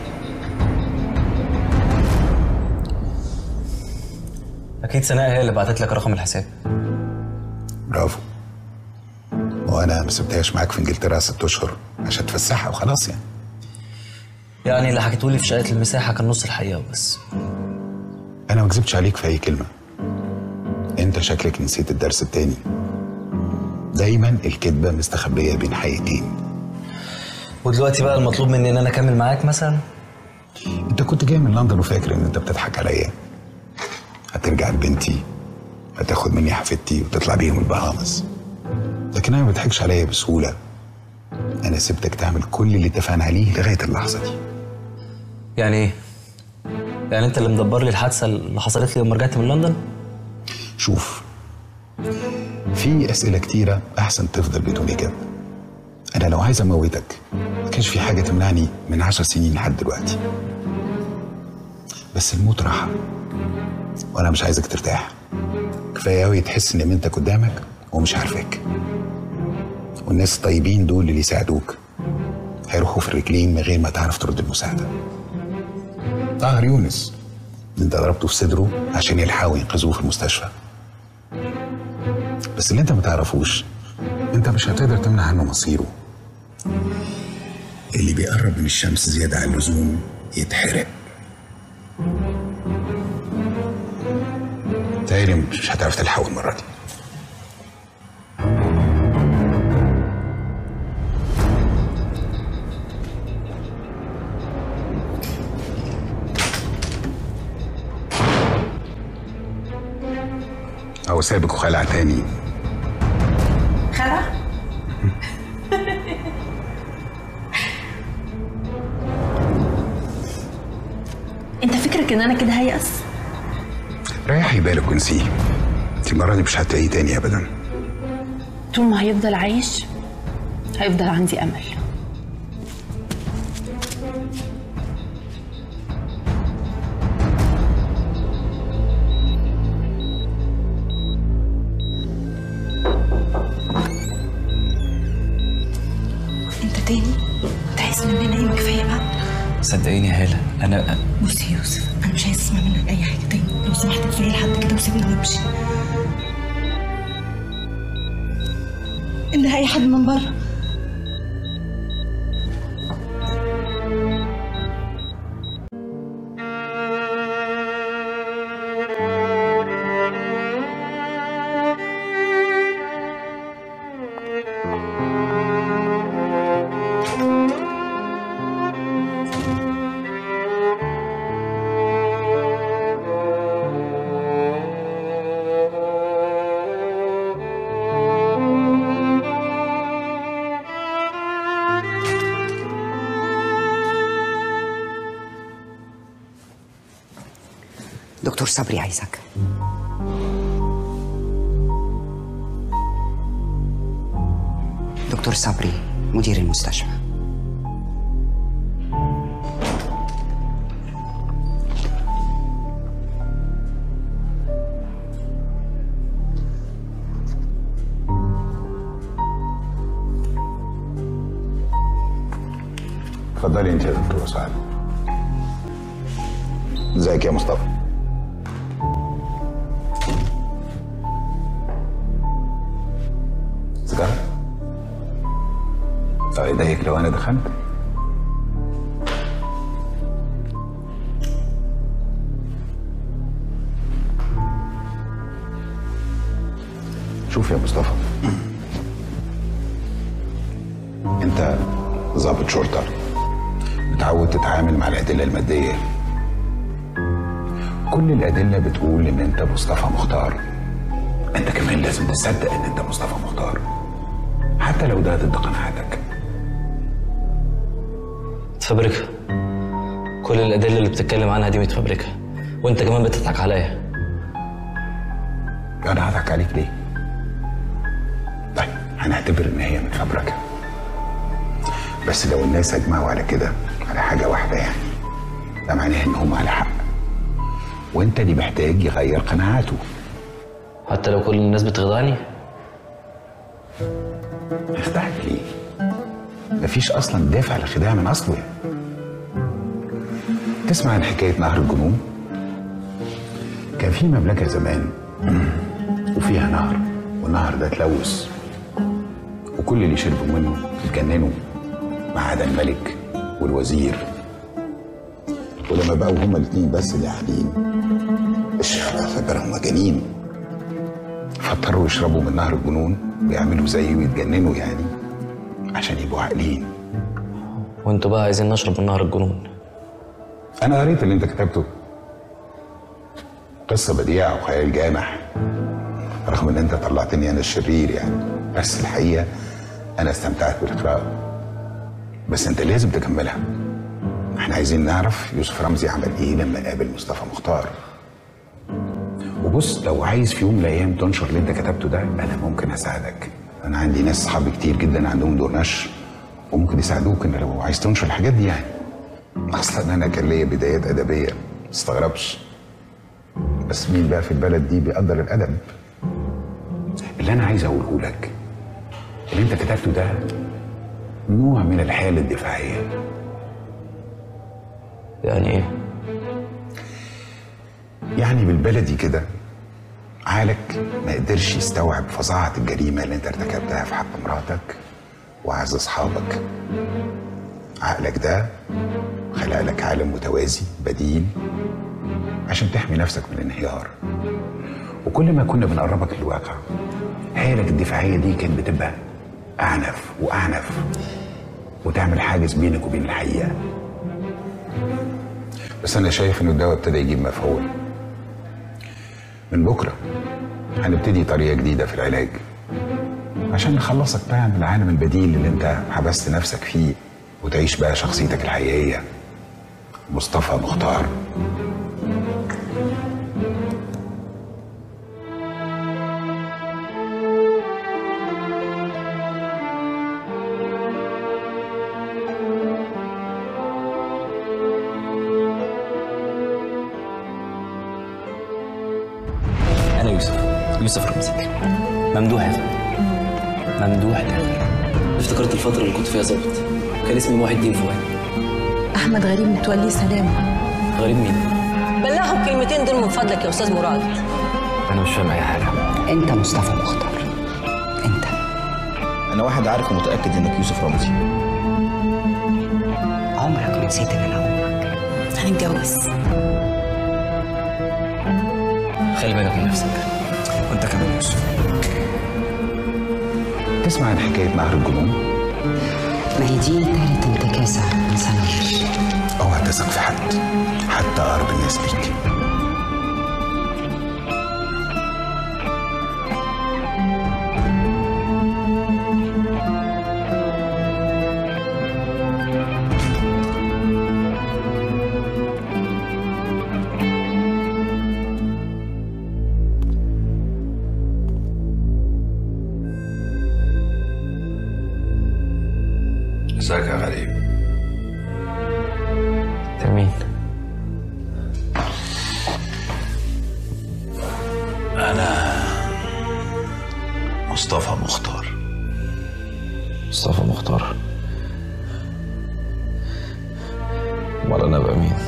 اكيد سناء هي اللي بعتت لك رقم الحساب. برافو. وانا ما سبتهاش معاك في انجلترا 6 اشهر عشان تفسحها وخلاص يعني. يعني اللي حكيتولي في شقة المساحة كان نص الحقيقة وبس. انا ما كذبتش عليك في اي كلمة. انت شكلك نسيت الدرس التاني. دايما الكذبة مستخبية بين حقيقتين. ودلوقتي بقى المطلوب مني ان انا اكمل معاك مثلا؟ انت كنت جاي من لندن وفاكر ان انت بتضحك عليا. هترجع لبنتي، هتاخد مني حفيدتي وتطلع بيهم البهامس. لكن انا ما بضحكش عليا بسهولة. انا سبتك تعمل كل اللي اتفقنا عليه لغاية اللحظة دي. يعني ايه؟ يعني انت اللي مدبر لي الحادثة اللي حصلت لي لما رجعت من لندن؟ شوف، في اسئلة كتيرة احسن تفضل بدون اجابة. انا لو عايز اموتك ما كانش في حاجة تمنعني من 10 سنين لحد دلوقتي. بس الموت راحة وانا مش عايزك ترتاح. كفاية قوي تحس ان بنتك قدامك ومش عارفاك. والناس الطيبين دول اللي يساعدوك هيروحوا في الرجلين من غير ما تعرف ترد المساعدة. طاهر يونس انت ضربته في صدره عشان يلحقوا ينقذوه في المستشفى. بس اللي انت ما تعرفوش انت مش هتقدر تمنع عنه مصيره. اللي بيقرب من الشمس زيادة عن اللزوم يتحرق. تهيألي مش هتعرف تلحقه المرة دي. أو سابك وخلع تاني. خلع؟ انت فكرك ان انا كده هيأس؟ ريحي بالك ونسيه. انت المرة دي مش هتلاقيه تاني أبدا. طول ما هيفضل عايش هيفضل عندي أمل. انت تاني؟ انت عايز مننا ايه؟ كفايه بقى. صدقيني يا هالة انا بص يا يوسف، انا مش عايز اسمع منك اي حاجه تاني. لو سمحت كفايه لحد كده وسيبني وامشي. ان اي حد من بره. دكتور صبري عايزك. دكتور صبري مدير المستشفى. اتفضلي انت يا دكتور سعد. ازيك يا مصطفى؟ سيجارة؟ طب يضايقك لو انا دخنت؟ شوف يا مصطفى، انت ضابط شرطة متعود تتعامل مع الأدلة المادية. كل الأدلة بتقول إن أنت مصطفى مختار. أنت كمان لازم تصدق إن أنت مصطفى مختار حتى لو ده ضد قناعاتك. متفبركة. كل الأدلة اللي بتتكلم عنها دي متفبركة، وأنت كمان بتضحك عليا. أنا هضحك عليك ليه؟ طيب هنعتبر إن هي متفبركة، بس لو الناس اجمعوا على كده على حاجه واحده يعني ده معناه ان هم على حق، وانت اللي محتاج يغير قناعاته. حتى لو كل الناس بتخدعني؟ اخدعك ليه؟ مفيش اصلا دافع للخداع من اصله. تسمع عن حكايه نهر الجنون؟ كان في مملكه زمان وفيها نهر، والنهر ده اتلوث وكل اللي شربوا منه اتجننوا ما عدا الملك والوزير. ولما بقوا هما الاثنين بس اللي قاعدين الشعب فكرهم مجانين، فاضطروا يشربوا من نهر الجنون ويعملوا زيه ويتجننوا يعني عشان يبقوا عاقلين. وانتوا بقى عايزين نشرب من نهر الجنون؟ انا قريت اللي انت كتبته، قصه بديعه وخيال جامح، رغم ان انت طلعتني انا الشرير يعني، بس الحقيقه انا استمتعت بالقراءه. بس انت لازم تكملها. احنا عايزين نعرف يوسف رمزي عمل ايه لما قابل مصطفى مختار. وبص، لو عايز في يوم من الايام تنشر اللي انت كتبته ده انا ممكن اساعدك. انا عندي ناس صحابي كتير جدا عندهم دور نشر وممكن يساعدوك ان لو عايز تنشر الحاجات دي يعني. اصلا انا كان ليا بدايات ادبيه ما تستغربش، بس مين بقى في البلد دي بيقدر الادب؟ اللي انا عايز اقوله لك اللي انت كتبته ده نوع من الحالة الدفاعية. يعني ايه؟ يعني بالبلدي كده عقلك ما قدرش يستوعب فظاعة الجريمة اللي انت ارتكبتها في حق مراتك وأعز أصحابك. عقلك ده خلق لك عالم متوازي بديل عشان تحمي نفسك من الانهيار. وكل ما كنا بنقربك للواقع حالك الدفاعية دي كانت بتبقى أعنف وأعنف وتعمل حاجز بينك وبين الحقيقة. بس أنا شايف إنه الدواء ابتدى يجيب مفعول. من بكرة هنبتدي طريقة جديدة في العلاج عشان نخلصك بقى من العالم البديل اللي أنت حبست نفسك فيه وتعيش بقى شخصيتك الحقيقية، مصطفى مختار. أنا يوسف رمزي. ممدوح يا فندم. ممدوح تاخر. افتكرت الفترة اللي كنت فيها ظابط، كان اسمي محي الدين فؤاد. أحمد غريب متولي سلام. غريب مين؟ بلغوا الكلمتين دول من فضلك يا أستاذ مراد. أنا مش فاهم أي حاجة. أنت مصطفى مختار. أنا واحد عارف ومتأكد إنك يوسف رمزي. عمرك ما نسيت إن أنا أمك. هنتجوز. خلي بالك من نفسك. وأنت كمان يوسف. تسمع عن حكاية نهر الجنون؟ ما هي دي تالت انتكاسة من سنة. اوعى تثق في حد حتى أقرب الناس ليك. ازيك يا غريب؟ انت مين؟ انا مصطفى مختار. مصطفى مختار؟ امال انا بقى مين؟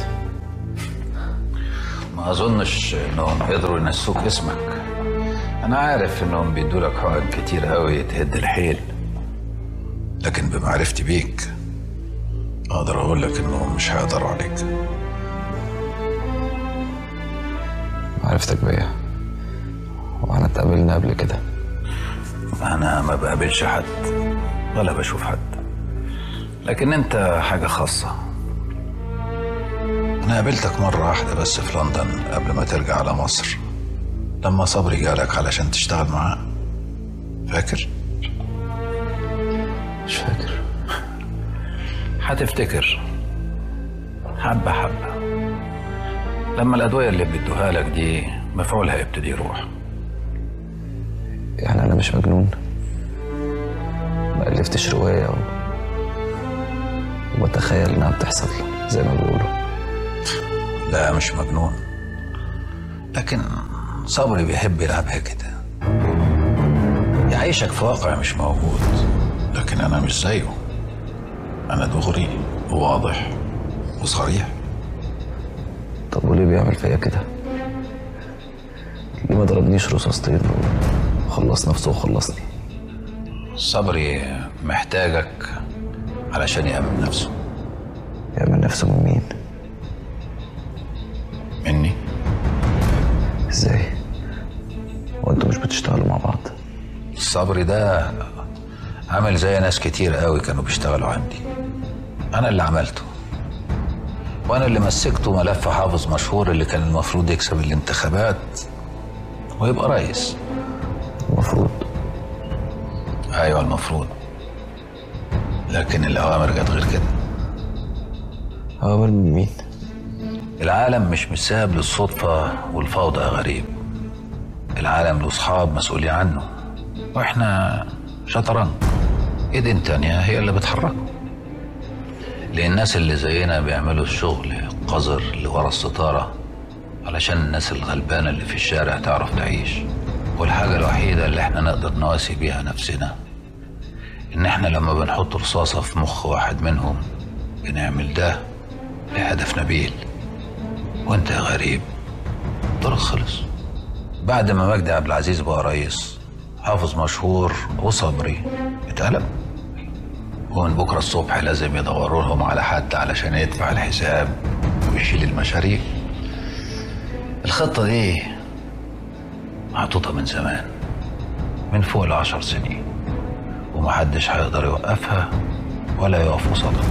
ما اظنش انهم قدروا ينسوك اسمك. انا عارف انهم بيدولك حقن كتير قوي تهد الحيل، لكن بمعرفتي بيك اقدر اقول لك انهم مش هيقدروا عليك. معرفتك بيا واحنا اتقابلنا قبل كده؟ انا ما بقابلش حد ولا بشوف حد، لكن انت حاجة خاصة. انا قابلتك مرة واحدة بس في لندن قبل ما ترجع على مصر، لما صبري جالك علشان تشتغل معاه. فاكر؟ مش فاكر. هتفتكر حبة حبة لما الأدوية اللي بيدوها لك دي مفعولها يبتدي يروح. يعني أنا مش مجنون؟ ما ألفتش رواية وبتخيل إنها بتحصل زي ما بيقولوا. لا مش مجنون، لكن صبري بيحب يلعبها كده، يعيشك في واقع مش موجود. لكن أنا مش زيه، أنا دغري وواضح وصريح. طب وليه بيعمل فيا كده؟ ليه ما ضربنيش رصاصتين وخلص نفسه وخلصني؟ صبري محتاجك علشان يأمن نفسه. يأمن نفسه من مين؟ مني. ازاي؟ وانتوا مش بتشتغلوا مع بعض؟ صبري ده عمل زي ناس كتير قوي كانوا بيشتغلوا عندي. انا اللي عملته، وانا اللي مسكته ملف حافظ مشهور اللي كان المفروض يكسب الانتخابات ويبقى رئيس. المفروض؟ ايوه المفروض، لكن الاوامر جت غير كده. اوامر من مين؟ العالم مش مساب للصدفة والفوضى يا غريب. العالم له اصحاب مسؤولين عنه، واحنا شطرنج، ايدين تانية هي اللي بتحركه. لان الناس اللي زينا بيعملوا الشغل قذر اللي ورا الستارة علشان الناس الغلبانة اللي في الشارع تعرف تعيش. والحاجة الوحيدة اللي احنا نقدر نواسي بيها نفسنا ان احنا لما بنحط رصاصة في مخ واحد منهم بنعمل ده لهدف نبيل. وانت يا غريب دورك خلص. بعد ما مجدي عبد العزيز بقى رئيس، حافظ مشهور وصبري اتقلب، ومن بكره الصبح لازم يدوروا لهم على حد علشان يدفع الحساب ويشيل المشاريع. الخطه دي محطوطه من زمان، من فوق ال10 سنين، ومحدش هيقدر يوقفها ولا يقف قصادها.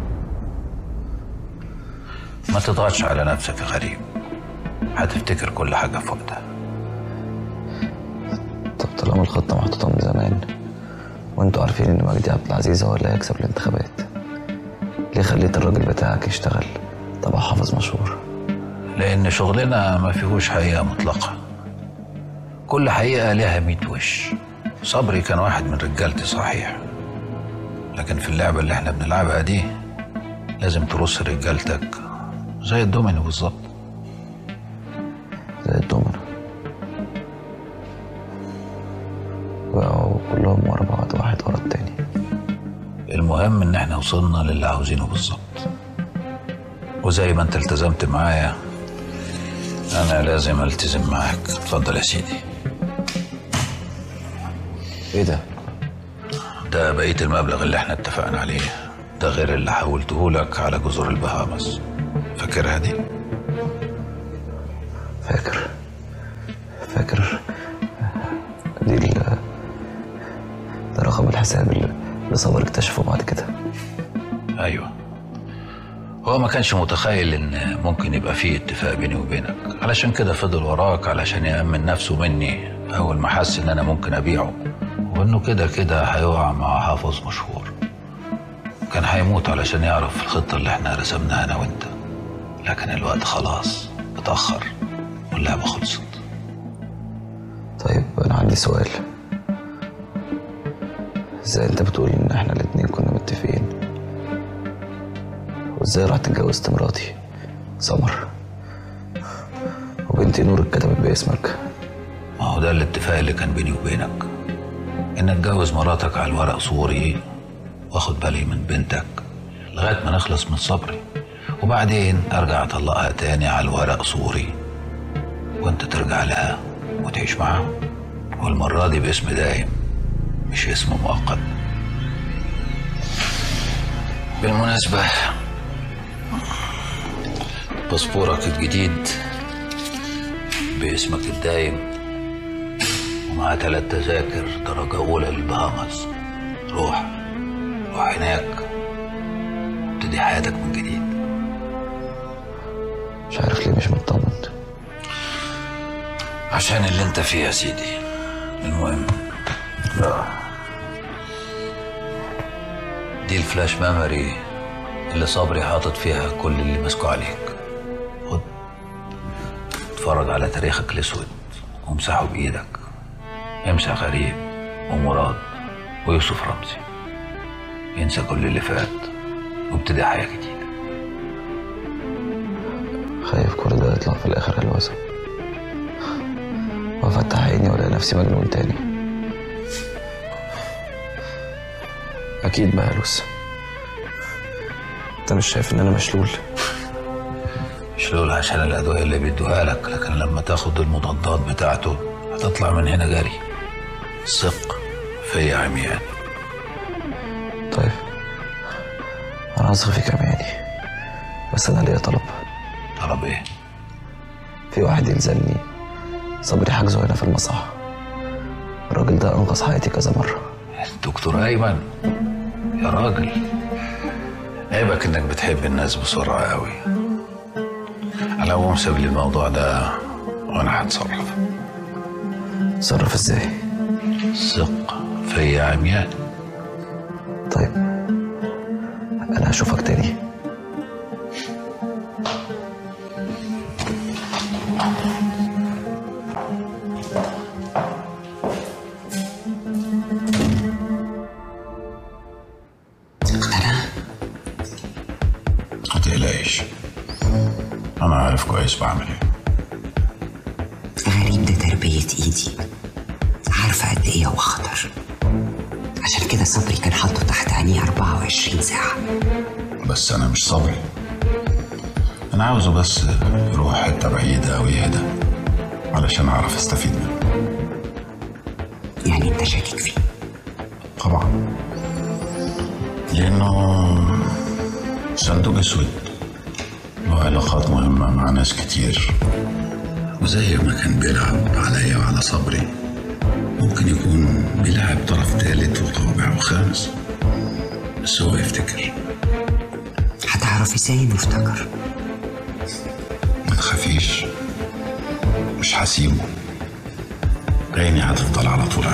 ما تضغطش على نفسك يا غريب، هتفتكر كل حاجه في وقتها. طب طالما الخطة محطوطة من زمان وانتوا عارفين ان مجدي عبد العزيز هو اللي هيكسب الانتخابات، ليه خليت الراجل بتاعك يشتغل تبع حافظ مشهور؟ لان شغلنا ما فيهوش حقيقة مطلقة، كل حقيقة لها 100 وش. صبري كان واحد من رجالتي صحيح، لكن في اللعبة اللي احنا بنلعبها دي لازم ترص رجالتك زي الدومينو بالظبط. زي الدومينو؟ وقعوا كلهم ورا بعض واحد ورا التاني. المهم ان احنا وصلنا للي عاوزينه بالظبط، وزي ما انت التزمت معايا انا لازم التزم معاك. اتفضل يا سيدي. ايه ده؟ ده بقية المبلغ اللي احنا اتفقنا عليه، ده غير اللي حولته لك على جزر البهامس. فاكرها دي؟ فاكر دي ده رقم الحساب اللي صبري اكتشفه بعد كده. ايوه، هو ما كانش متخيل ان ممكن يبقى فيه اتفاق بيني وبينك، علشان كده فضل وراك علشان يأمن نفسه مني اول ما حس ان انا ممكن ابيعه، وانه كده كده هيقع مع حافظ مشهور. كان هيموت علشان يعرف الخطة اللي احنا رسمناها انا وانت، لكن الوقت خلاص اتأخر واللعبة خلصت. طيب انا عندي سؤال، ازاي انت بتقول ان احنا الاتنين كنا متفقين وازاي رحت اتجوزت مراتي سمر وبنتي نور اتكتبت باسمك؟ ما هو ده الاتفاق اللي كان بيني وبينك، ان اتجوز مراتك على الورق صوري واخد بالي من بنتك لغايه ما نخلص من صبري، وبعدين ارجع اطلقها تاني على الورق صوري وانت ترجع لها وتعيش معاها، والمره دي باسم دايم مش اسم مؤقت. بالمناسبه باسبورك الجديد باسمك الدايم ومع 3 تذاكر درجة أولى للبهامز. روح هناك ابتدي حياتك من جديد. مش عارف ليه مش مطمن. عشان اللي انت فيه يا سيدي. المهم دي الفلاش ميموري اللي صبري حاطط فيها كل اللي مسكوا عليك. خد اتفرج على تاريخك الاسود وامسحه بايدك. امسح غريب ومراد ويوسف رمزي. انسى كل اللي فات وابتدي حياة جديدة. خايف كل ده يطلع في الاخر هلوسة وافتح عيني والاقي نفسي مجنون تاني. اكيد بهلوس. انت مش شايف ان انا مشلول؟ مشلول عشان الادوية اللي بيدوها لك، لكن لما تاخد المضادات بتاعته هتطلع من هنا جري. ثق فيا عميان. طيب انا هثق فيك يا عمياني، بس انا ليا طلب. طلب ايه؟ في واحد يلزمني صبري حاجزه هنا في المصحة. الراجل ده انقذ حياتي كذا مرة. دكتور ايمن يا راجل، عيبك انك بتحب الناس بسرعة قوي. على العموم سيب لي الموضوع ده وانا هتصرف. تصرف ازاي؟ ثق فيا عميان. طيب انا هشوفك تاني. ما تقلقش، انا عارف كويس بعمل ايه. غريب ده تربية ايدي، عارفة قد ايه هو خطر. عشان كده صبري كان حاطه تحت عينيه 24 ساعة. بس انا مش صبري، انا عاوزه بس يروح حتة بعيدة او يهدى علشان اعرف استفيد منه. يعني انت شاكك فيه؟ طبعا، لانه صندوق اسود له علاقات مهمة مع ناس كتير، وزي ما كان بيلعب عليا وعلى صبري ممكن يكون بيلعب طرف ثالث ورابع وخامس، بس هو يفتكر. هتعرف ازاي انه افتكر؟ ما تخافيش، مش هسيبه. عيني هتفضل على طول